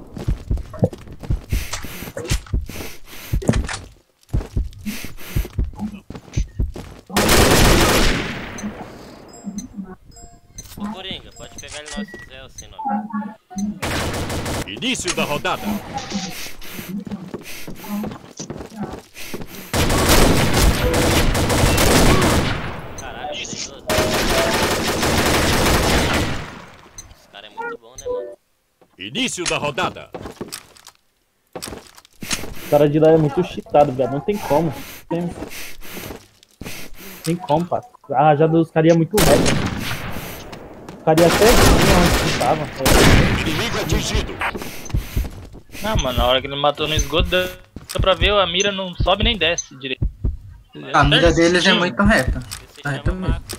S3: Ô Coringa, pode pegar ele nós se quiser, assim não.
S6: Início da rodada.
S3: Caralho, esse cara é muito bom, né, mano?
S6: Início da rodada.
S1: O cara de lá é muito cheatado, velho. Não tem como. Tem, tem como, pá. A rajada dos caras é muito reto. O cara ia até onde que tava.
S6: Inimigo atingido.
S4: Ah, mano, na hora que ele matou no esgoto, dá pra ver, a mira não sobe nem desce direito.
S2: A mira deles é muito reta.
S3: Esse
S2: Tá
S3: chama
S2: reta mesmo.
S3: macro.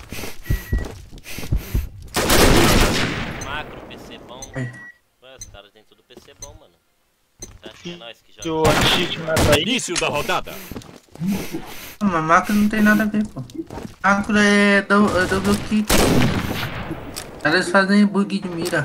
S3: Macro, P C bom.
S2: É.
S3: Ué, os caras têm tudo P C bom, mano. Tá achando que é nós que
S4: Que o
S3: joga.
S4: anti-cheat mata aí.
S6: Início da rodada.
S2: Não, mas macro não tem nada a ver, pô. Macro é do- é double kick. Eles fazem bug de mira.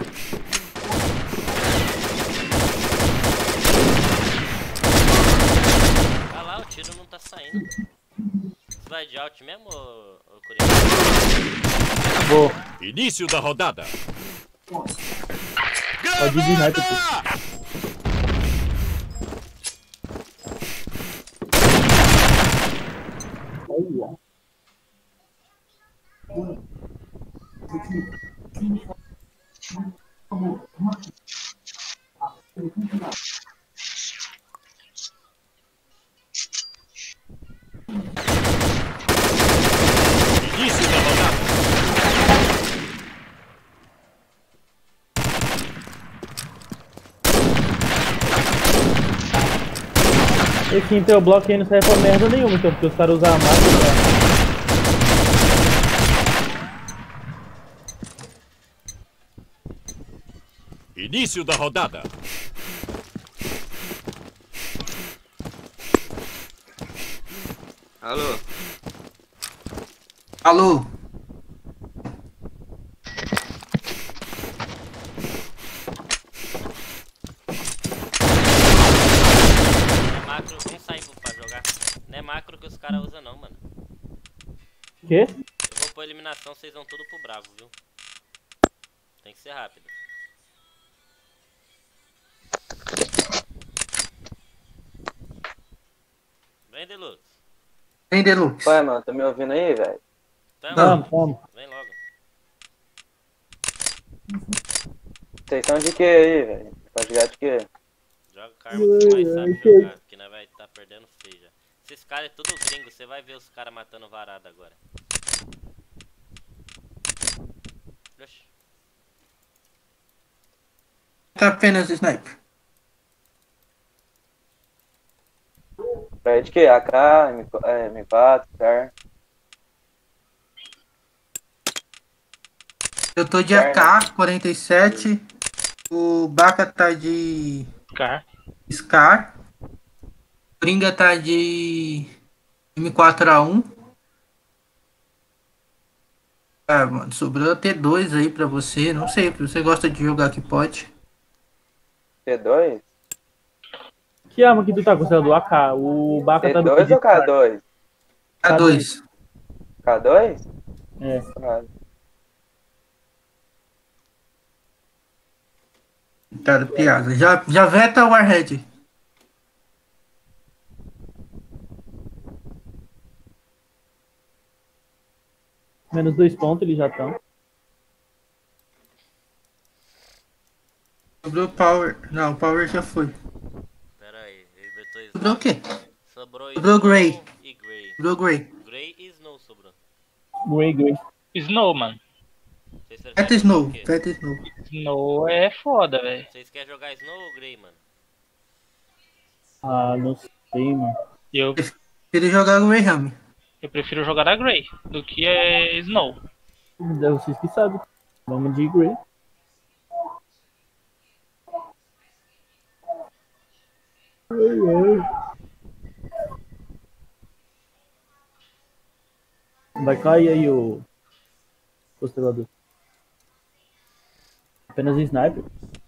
S3: Ah lá, o tiro não tá saindo. Você vai de alt mesmo, ô, ô Coringa?
S1: Vou.
S6: Início da rodada.
S1: Pode ir de sniper aqui. Olha.
S6: Início da rodada.
S1: Esse Intel Block aí não serve pra merda nenhuma, então, porque os caras usam a máquina.
S6: Início da rodada.
S10: Alô?
S2: Alô?
S3: Não é macro que os caras usam não, mano.
S1: Quê?
S3: Eu vou pôr eliminação, vocês vão tudo pro bravo, viu? Tem que ser rápido. Vem, Deluxe.
S2: Vem, Deluxe.
S9: Ué, mano, tá me ouvindo aí, velho?
S3: Tamo.
S1: Vamos, vamos.
S3: Vem logo.
S9: Vocês são de que aí, velho? Pode jogar de quê?
S3: Joga karma que você mais sabe jogar, porque nós vai estar perdendo feio já. Esses caras é tudo gringo, você vai ver os caras matando varada agora. Oxi.
S2: Tá apenas sniper.
S9: É de que? A K, M quatro, Car.
S2: Eu tô de A K quarenta e sete. O Baca tá de
S4: Car.
S2: Scar. O Coringa tá de M quatro A um. Ah, mano, sobrou T dois aí pra você. Não sei, você gosta de jogar que pode.
S9: T dois?
S1: Que arma que tu tá considerando? O A K. O Baca tá
S9: T
S1: do
S9: dois ou K dois?
S2: K dois.
S9: K dois?
S1: É.
S9: Ah,
S2: Cara, piada. Já, já veta o Warhead.
S1: Menos dois pontos, eles já estão.
S2: Sobrou Power. Não, Power já foi.
S3: Pera aí, ele inventou isso.
S2: Sobrou o quê?
S3: Sobrou,
S2: Sobrou Grey.
S3: E Grey.
S2: Sobrou Grey.
S3: Grey e Snow sobrou.
S1: Grey, Grey.
S4: Snow, mano.
S3: Vocês
S2: Veta
S3: preferem
S2: Snow.
S3: o quê?
S2: Veta Snow.
S4: Snow é foda, velho.
S3: Vocês querem jogar Snow ou Grey, mano?
S1: Ah, não sei, mano.
S4: Eu,
S2: Ele jogar o Greyham.
S4: eu prefiro jogar a Grey do que é Snow.
S1: É vocês que sabem. Vamos de Grey. Vai cair aí o constelador. Apenas sniper.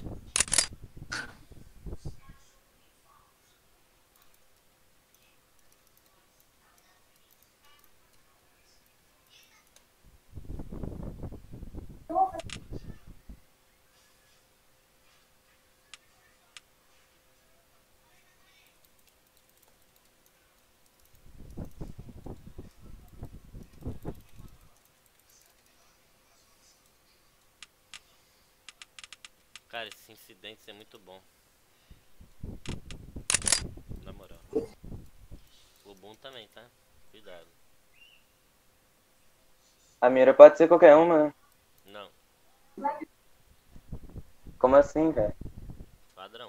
S3: Cara, esse incidente é muito bom. Na moral. O boom também, tá? Cuidado.
S9: a mira pode ser qualquer uma, né?
S3: Não,
S9: Como assim, velho?
S3: padrão.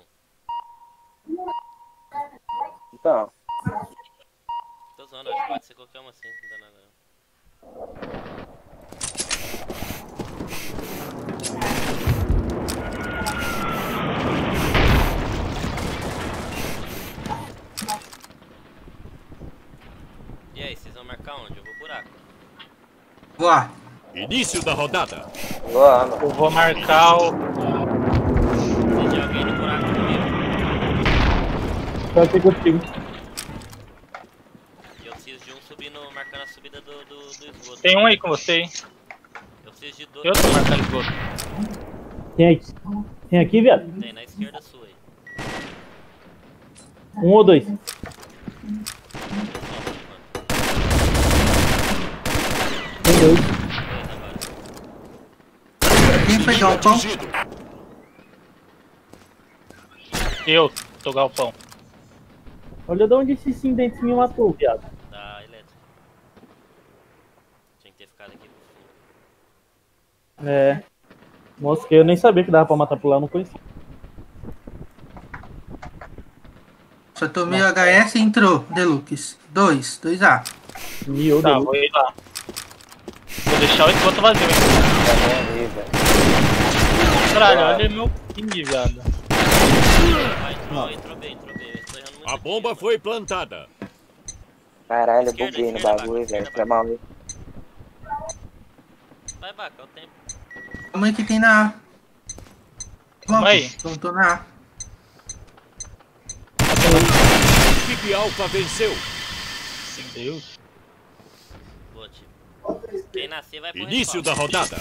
S9: Então,
S3: Tô zoando, acho que pode ser qualquer uma assim, não dá nada não. E aí, vocês vão marcar onde? Eu vou buraco.
S2: Voar.
S6: Início da rodada.
S9: boa, mano.
S4: Eu vou marcar o.
S3: Vocês jogam aí no buraco comigo.
S1: Pode ser contigo.
S3: E eu preciso de um subindo, marcando a subida do, do, do esgoto.
S4: Tem um aí com você, hein?
S3: Eu preciso de dois.
S4: Eu tô marcando esgoto.
S1: Tem aqui. Tem aqui, viado?
S3: Tem na esquerda sua aí.
S1: Um ou dois? Tem dois.
S2: Quem foi galpão?
S6: Atingido.
S4: Eu tô galpão.
S1: Olha de onde esse incidente me matou, viado.
S3: Da elétrica. Tinha que ter ficado aqui pro fundo.
S1: É. Nossa, que eu nem sabia que dava pra matar por lá, eu não conhecia.
S2: Só tomei o H S e entrou. Deluxe. dois. dois A.
S1: E eu
S4: Tá,
S1: dei.
S4: vou ir lá. Vou deixar o esgoto vazio, hein?
S9: Tá bem ali, velho.
S4: Caralho,
S9: Ah.
S4: olha meu ping, viado.
S3: Ah, entrou, entrou bem, entrou bem. Eu estou errando muito
S6: A
S3: aqui,
S6: bomba
S3: mano.
S6: foi plantada.
S9: Caralho, eu
S3: Esquerda,
S9: buguei no
S3: esquerda,
S9: bagulho,
S3: esquerda,
S9: velho. Foi mal aí.
S3: Vai, Baca, é o tempo.
S2: Calma aí que tem na A.
S4: Calma aí.
S2: Então tô na A.
S6: Equipe Alfa venceu.
S4: Meu Deus.
S3: Boa, tipo. Quem nascer vai pro
S6: Início da
S3: respawn.
S6: rodada.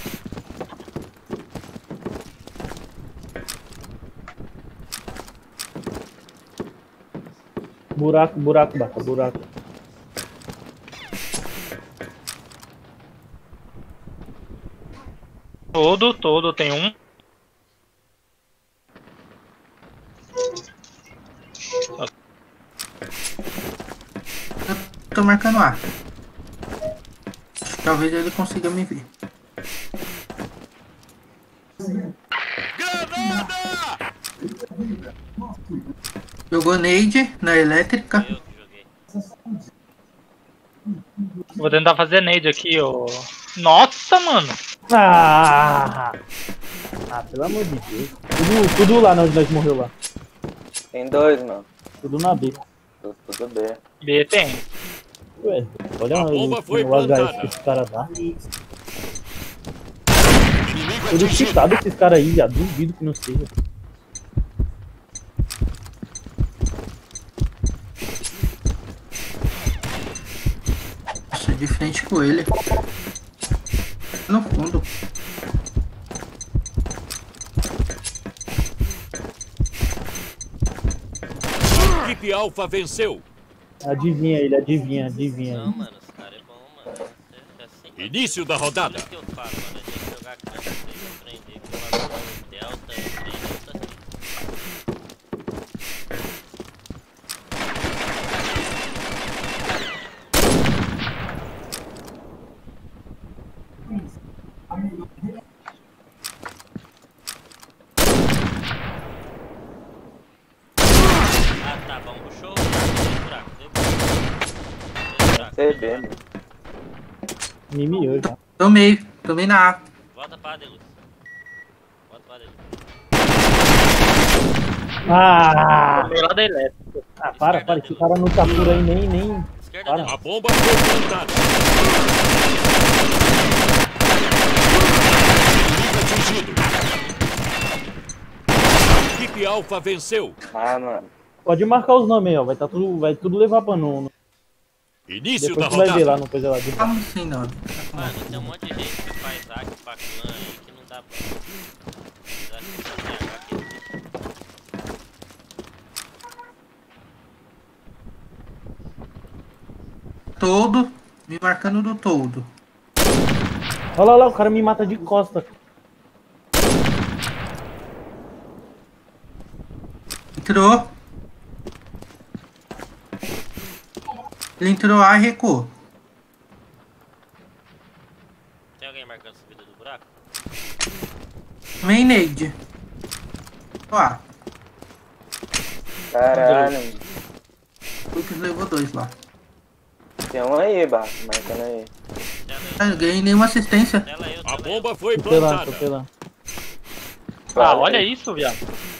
S1: Buraco, buraco, Baca, buraco.
S4: Todo, todo, tem um.
S2: Eu tô marcando A. Talvez ele consiga me ver.
S6: Granada!
S2: Jogou nade na elétrica.
S3: Eu que joguei.
S4: Vou tentar fazer nade aqui, ó. Nossa, mano.
S1: Ah, ah, pelo amor de Deus. Tudo, tudo lá onde nós morreu lá.
S10: Tem dois, mano.
S1: Tudo na B.
S10: Tudo, tudo bem.
S4: B tem.
S1: Ué, olha
S6: A bomba
S1: o,
S6: foi
S1: o H S
S6: plantada.
S1: que esse cara dá.
S6: Inimigo
S1: Tudo
S6: atingido.
S1: excitado esses caras aí, já duvido que não seja.
S2: Nossa, de frente com ele. No fundo.
S6: A equipe Alpha venceu.
S1: Adivinha ele, adivinha, adivinha.
S3: Não, mano, esse cara é bom, mano. É assim, mano.
S6: Início da rodada.
S3: Tudo que eu falo, mano, é tem que jogar canto, tem que aprender que o bagulho delta, treino, tá assim. Ah, tá, vamos pro show. Deu buraco, deu buraco. Deu buraco.
S10: C B, mano.
S1: Me miou já.
S2: Tomei. Tomei na A.
S3: Volta pra Adeluz. Volta pra Adeluz.
S1: Ah,
S4: Tem lá da elétrica.
S1: ah, para, para, esse cara não captura aí nem, nem.
S3: Esquerda
S1: Para.
S3: dela.
S6: A bomba foi plantada. Inimigo atingido. A equipe Alpha venceu.
S10: Ah, mano.
S1: Pode marcar os nomes aí, ó. Vai, tá tudo, vai tudo levar pra no.
S6: Início
S1: Depois
S6: da
S1: tu vai ver lá
S6: rodada.
S1: no coisa lá de baixo.
S2: Como assim, não?
S3: Mano, tem um monte de gente que faz hack pra clã aí que não dá pra. Já que só tem hack aqui.
S2: Todo. Me marcando do todo.
S1: Olha lá, lá, o cara me mata de costa.
S2: Entrou. Ele entrou A e recuou.
S3: Tem alguém marcando a subida do buraco?
S2: Main nade. Ó,
S10: Caralho, mano.
S2: o Lucas levou dois lá.
S10: Tem um aí, Barra, marcando aí.
S3: Tela
S2: Ah, não ganhei nenhuma assistência.
S3: eu, tela eu,
S6: A
S3: tela eu.
S6: bomba foi
S1: Tô pelando, tô
S6: plantada.
S1: pelando.
S4: Ah, olha isso, viado.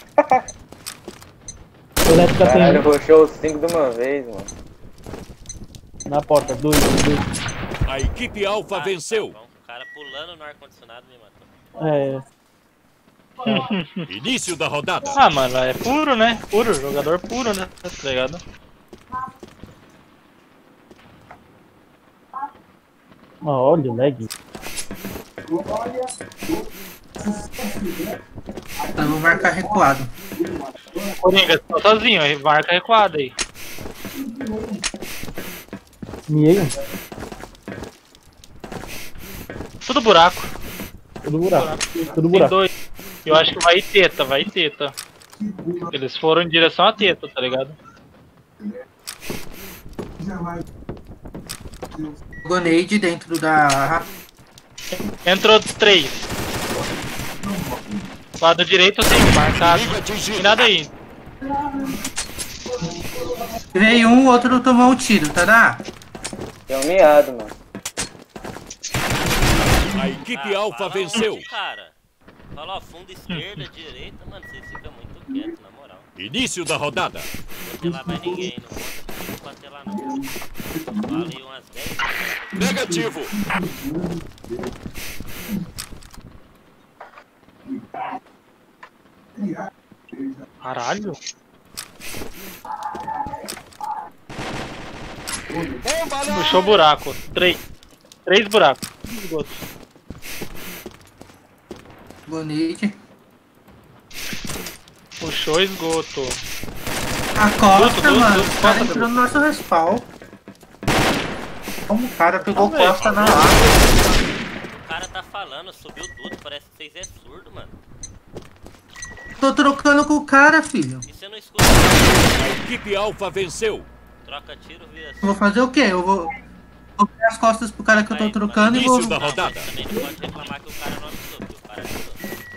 S1: Elétrica tem
S10: Caralho,
S1: um
S10: roxou os cinco de uma vez, mano.
S1: na porta, dois, dois.
S6: A equipe Alpha
S3: Ah,
S6: venceu.
S3: tá bom. O cara pulando no ar-condicionado me matou.
S1: É,
S6: Início da rodada.
S4: Ah, mano, é puro, né? Puro, jogador puro, né? Tá ligado?
S1: ó, olha o lag.
S2: Eu vou marcar recuado.
S4: Coringa, você tá sozinho, aí marca recuado aí.
S1: Miei,
S4: Tudo buraco.
S1: tudo buraco. Tudo
S4: Tem
S1: buraco.
S4: dois. Eu acho que vai teta, vai teta. Eles foram em direção à teta, tá ligado?
S2: Jogou nade dentro da...
S4: Entrou três. Lado direito eu tenho marcado.
S6: Inimigo
S4: Tem
S6: atingido.
S4: nada aí.
S2: Veio um, o outro tomou um tiro, tá na?
S10: Tem um miado, mano.
S6: A equipe Alpha venceu.
S3: Cara, fala ó, fundo esquerda, direita, mano, vocês ficam muito quietos, na moral.
S6: Início da rodada.
S3: Não vou ter lá mais ninguém, não vou bater lá não. Falei umas dez vezes.
S6: Negativo.
S4: Caralho. Puxou buraco. Três. Três buracos. Esgoto.
S2: Bonito.
S4: Puxou esgoto.
S2: A costa,
S4: Duto, duto,
S2: mano.
S4: duto,
S2: O cara
S4: costa,
S2: entrou no nosso respawn. Como o cara pegou
S4: Vamos ver.
S2: costa na água.
S3: O cara tá falando, subiu tudo, parece que vocês é surdo, mano.
S2: Tô trocando com o cara, filho.
S3: E você não escuta?
S6: A equipe Alfa venceu.
S3: Troca tiro, vira assim.
S2: Eu vou fazer o quê? Eu vou... Vou virar as costas pro cara que eu tô
S3: Vai,
S2: trocando e vou...
S6: Início da rodada.
S3: Mas também não pode reclamar que o cara não avisou, que o cara avisou.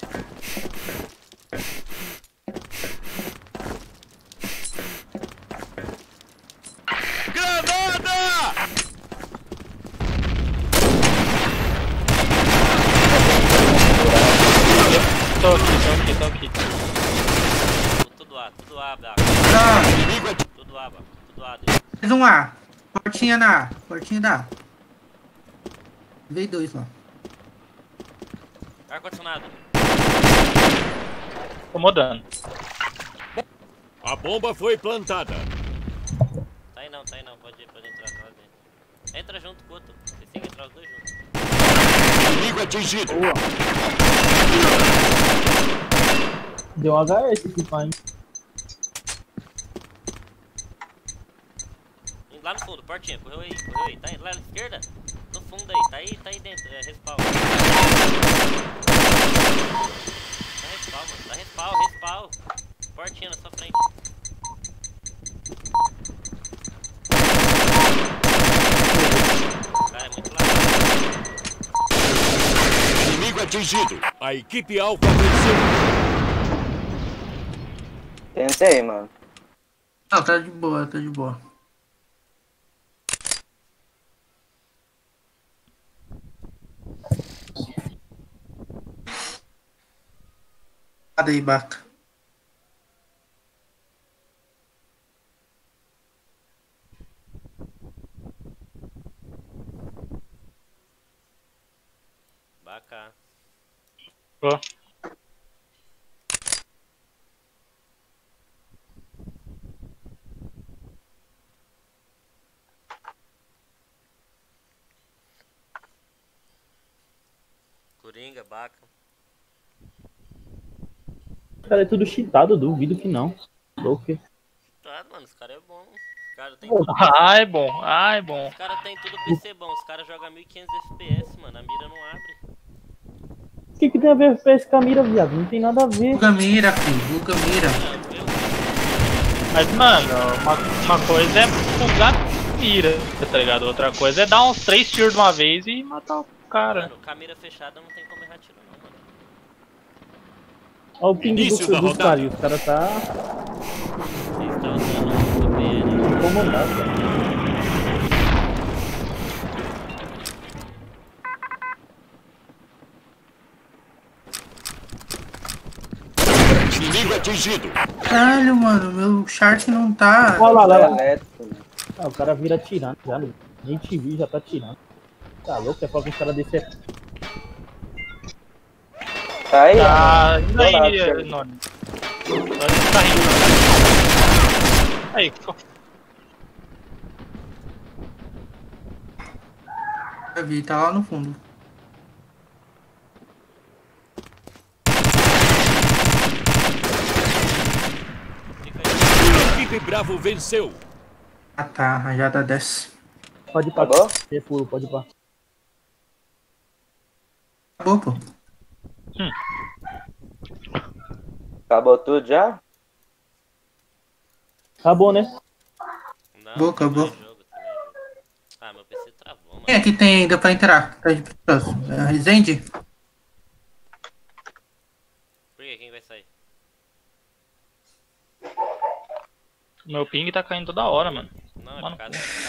S6: Granada!
S4: Tô aqui, tô aqui, tô aqui.
S3: Tudo A, tudo A, Baco.
S2: Tá,
S3: Tudo A, Baco. Tudo A,
S2: mais um A. Portinha na A. Portinha da A. Veio dois lá.
S3: Ar-condicionado.
S4: Tô mudando.
S6: A bomba foi plantada.
S3: Tá aí não, tá aí não. Pode ir, pode entrar. Pode ir. Entra junto com o outro. Vocês têm que entrar os dois juntos.
S6: Inimigo atingido.
S1: Deu um H S aqui, pai.
S3: Indo lá no fundo, portinha. Correu aí, correu aí. Tá aí, lá na esquerda. No fundo aí. Tá aí, tá aí dentro. É respawn. Tá respawn, mano. Tá respawn, respawn. Portinha na sua frente. Cara, é muito largo.
S6: Inimigo atingido. A equipe Alfa venceu.
S10: Tentei, mano.
S2: Não, tá de boa, tá de boa. Nada aí, Baca.
S3: Baca.
S4: Ó.
S3: Coringa, Baca.
S1: Cara, é tudo cheatado, duvido que não. Louco.
S3: Tá, mano, os caras é bom. Os caras tem tudo.
S4: Ah, é bom. Ah, é bom.
S3: Os caras tem tudo P C bom. Os caras jogam mil e quinhentos F P S, mano. A mira não abre.
S1: O que, que tem a ver F P S com a mira, viado? Não tem nada a ver.
S2: Buga mira, filho. Buga mira.
S3: Não, eu.
S4: Mas, mano, uma, uma coisa é bugar mira, tá ligado? Outra coisa é dar uns três tiros de uma vez e matar o cara.
S3: Mano, com a mira fechada não tem como errar tiro, não, mano.
S1: Olha o ping
S6: Início
S1: do,
S6: da
S1: dos
S6: rodada.
S1: caras. Os caras tá
S3: Eles estão usando o V P N.
S1: incomodado, cara.
S6: Inimigo atingido.
S2: Caralho, mano. Meu chart não tá...
S1: Olha lá, lá, lá.
S10: Elétrico, mano.
S1: Ah, o cara vira tirando já, né? Nem te vi, já tá tirando. Tá louco? É pra que os caras descer aqui.
S10: Tá aí,
S4: Tá
S10: mano.
S4: indo aí,
S10: Dourado,
S4: Noni. Agora ele tá rindo. Aí, ficou.
S2: Já vi, tá lá no fundo.
S3: Fica aí.
S6: A equipe Bravo venceu.
S2: Ah, tá. Rajada desce.
S1: Pode ir pra
S10: Acabou?
S1: Refuro, pode ir pra.
S2: Acabou, pô.
S10: Acabou tudo já?
S1: Acabou, né?
S3: Não,
S2: Acabou, acabou.
S3: tem mais jogo, tem mais jogo. Ah, meu P C travou, mano.
S2: Quem aqui tem ainda pra entrar? Tá de próximo. É a Resende?
S3: Por que? Quem vai sair?
S4: Meu ping tá caindo toda hora, mano.
S3: Não, é
S4: Mano.
S3: por causa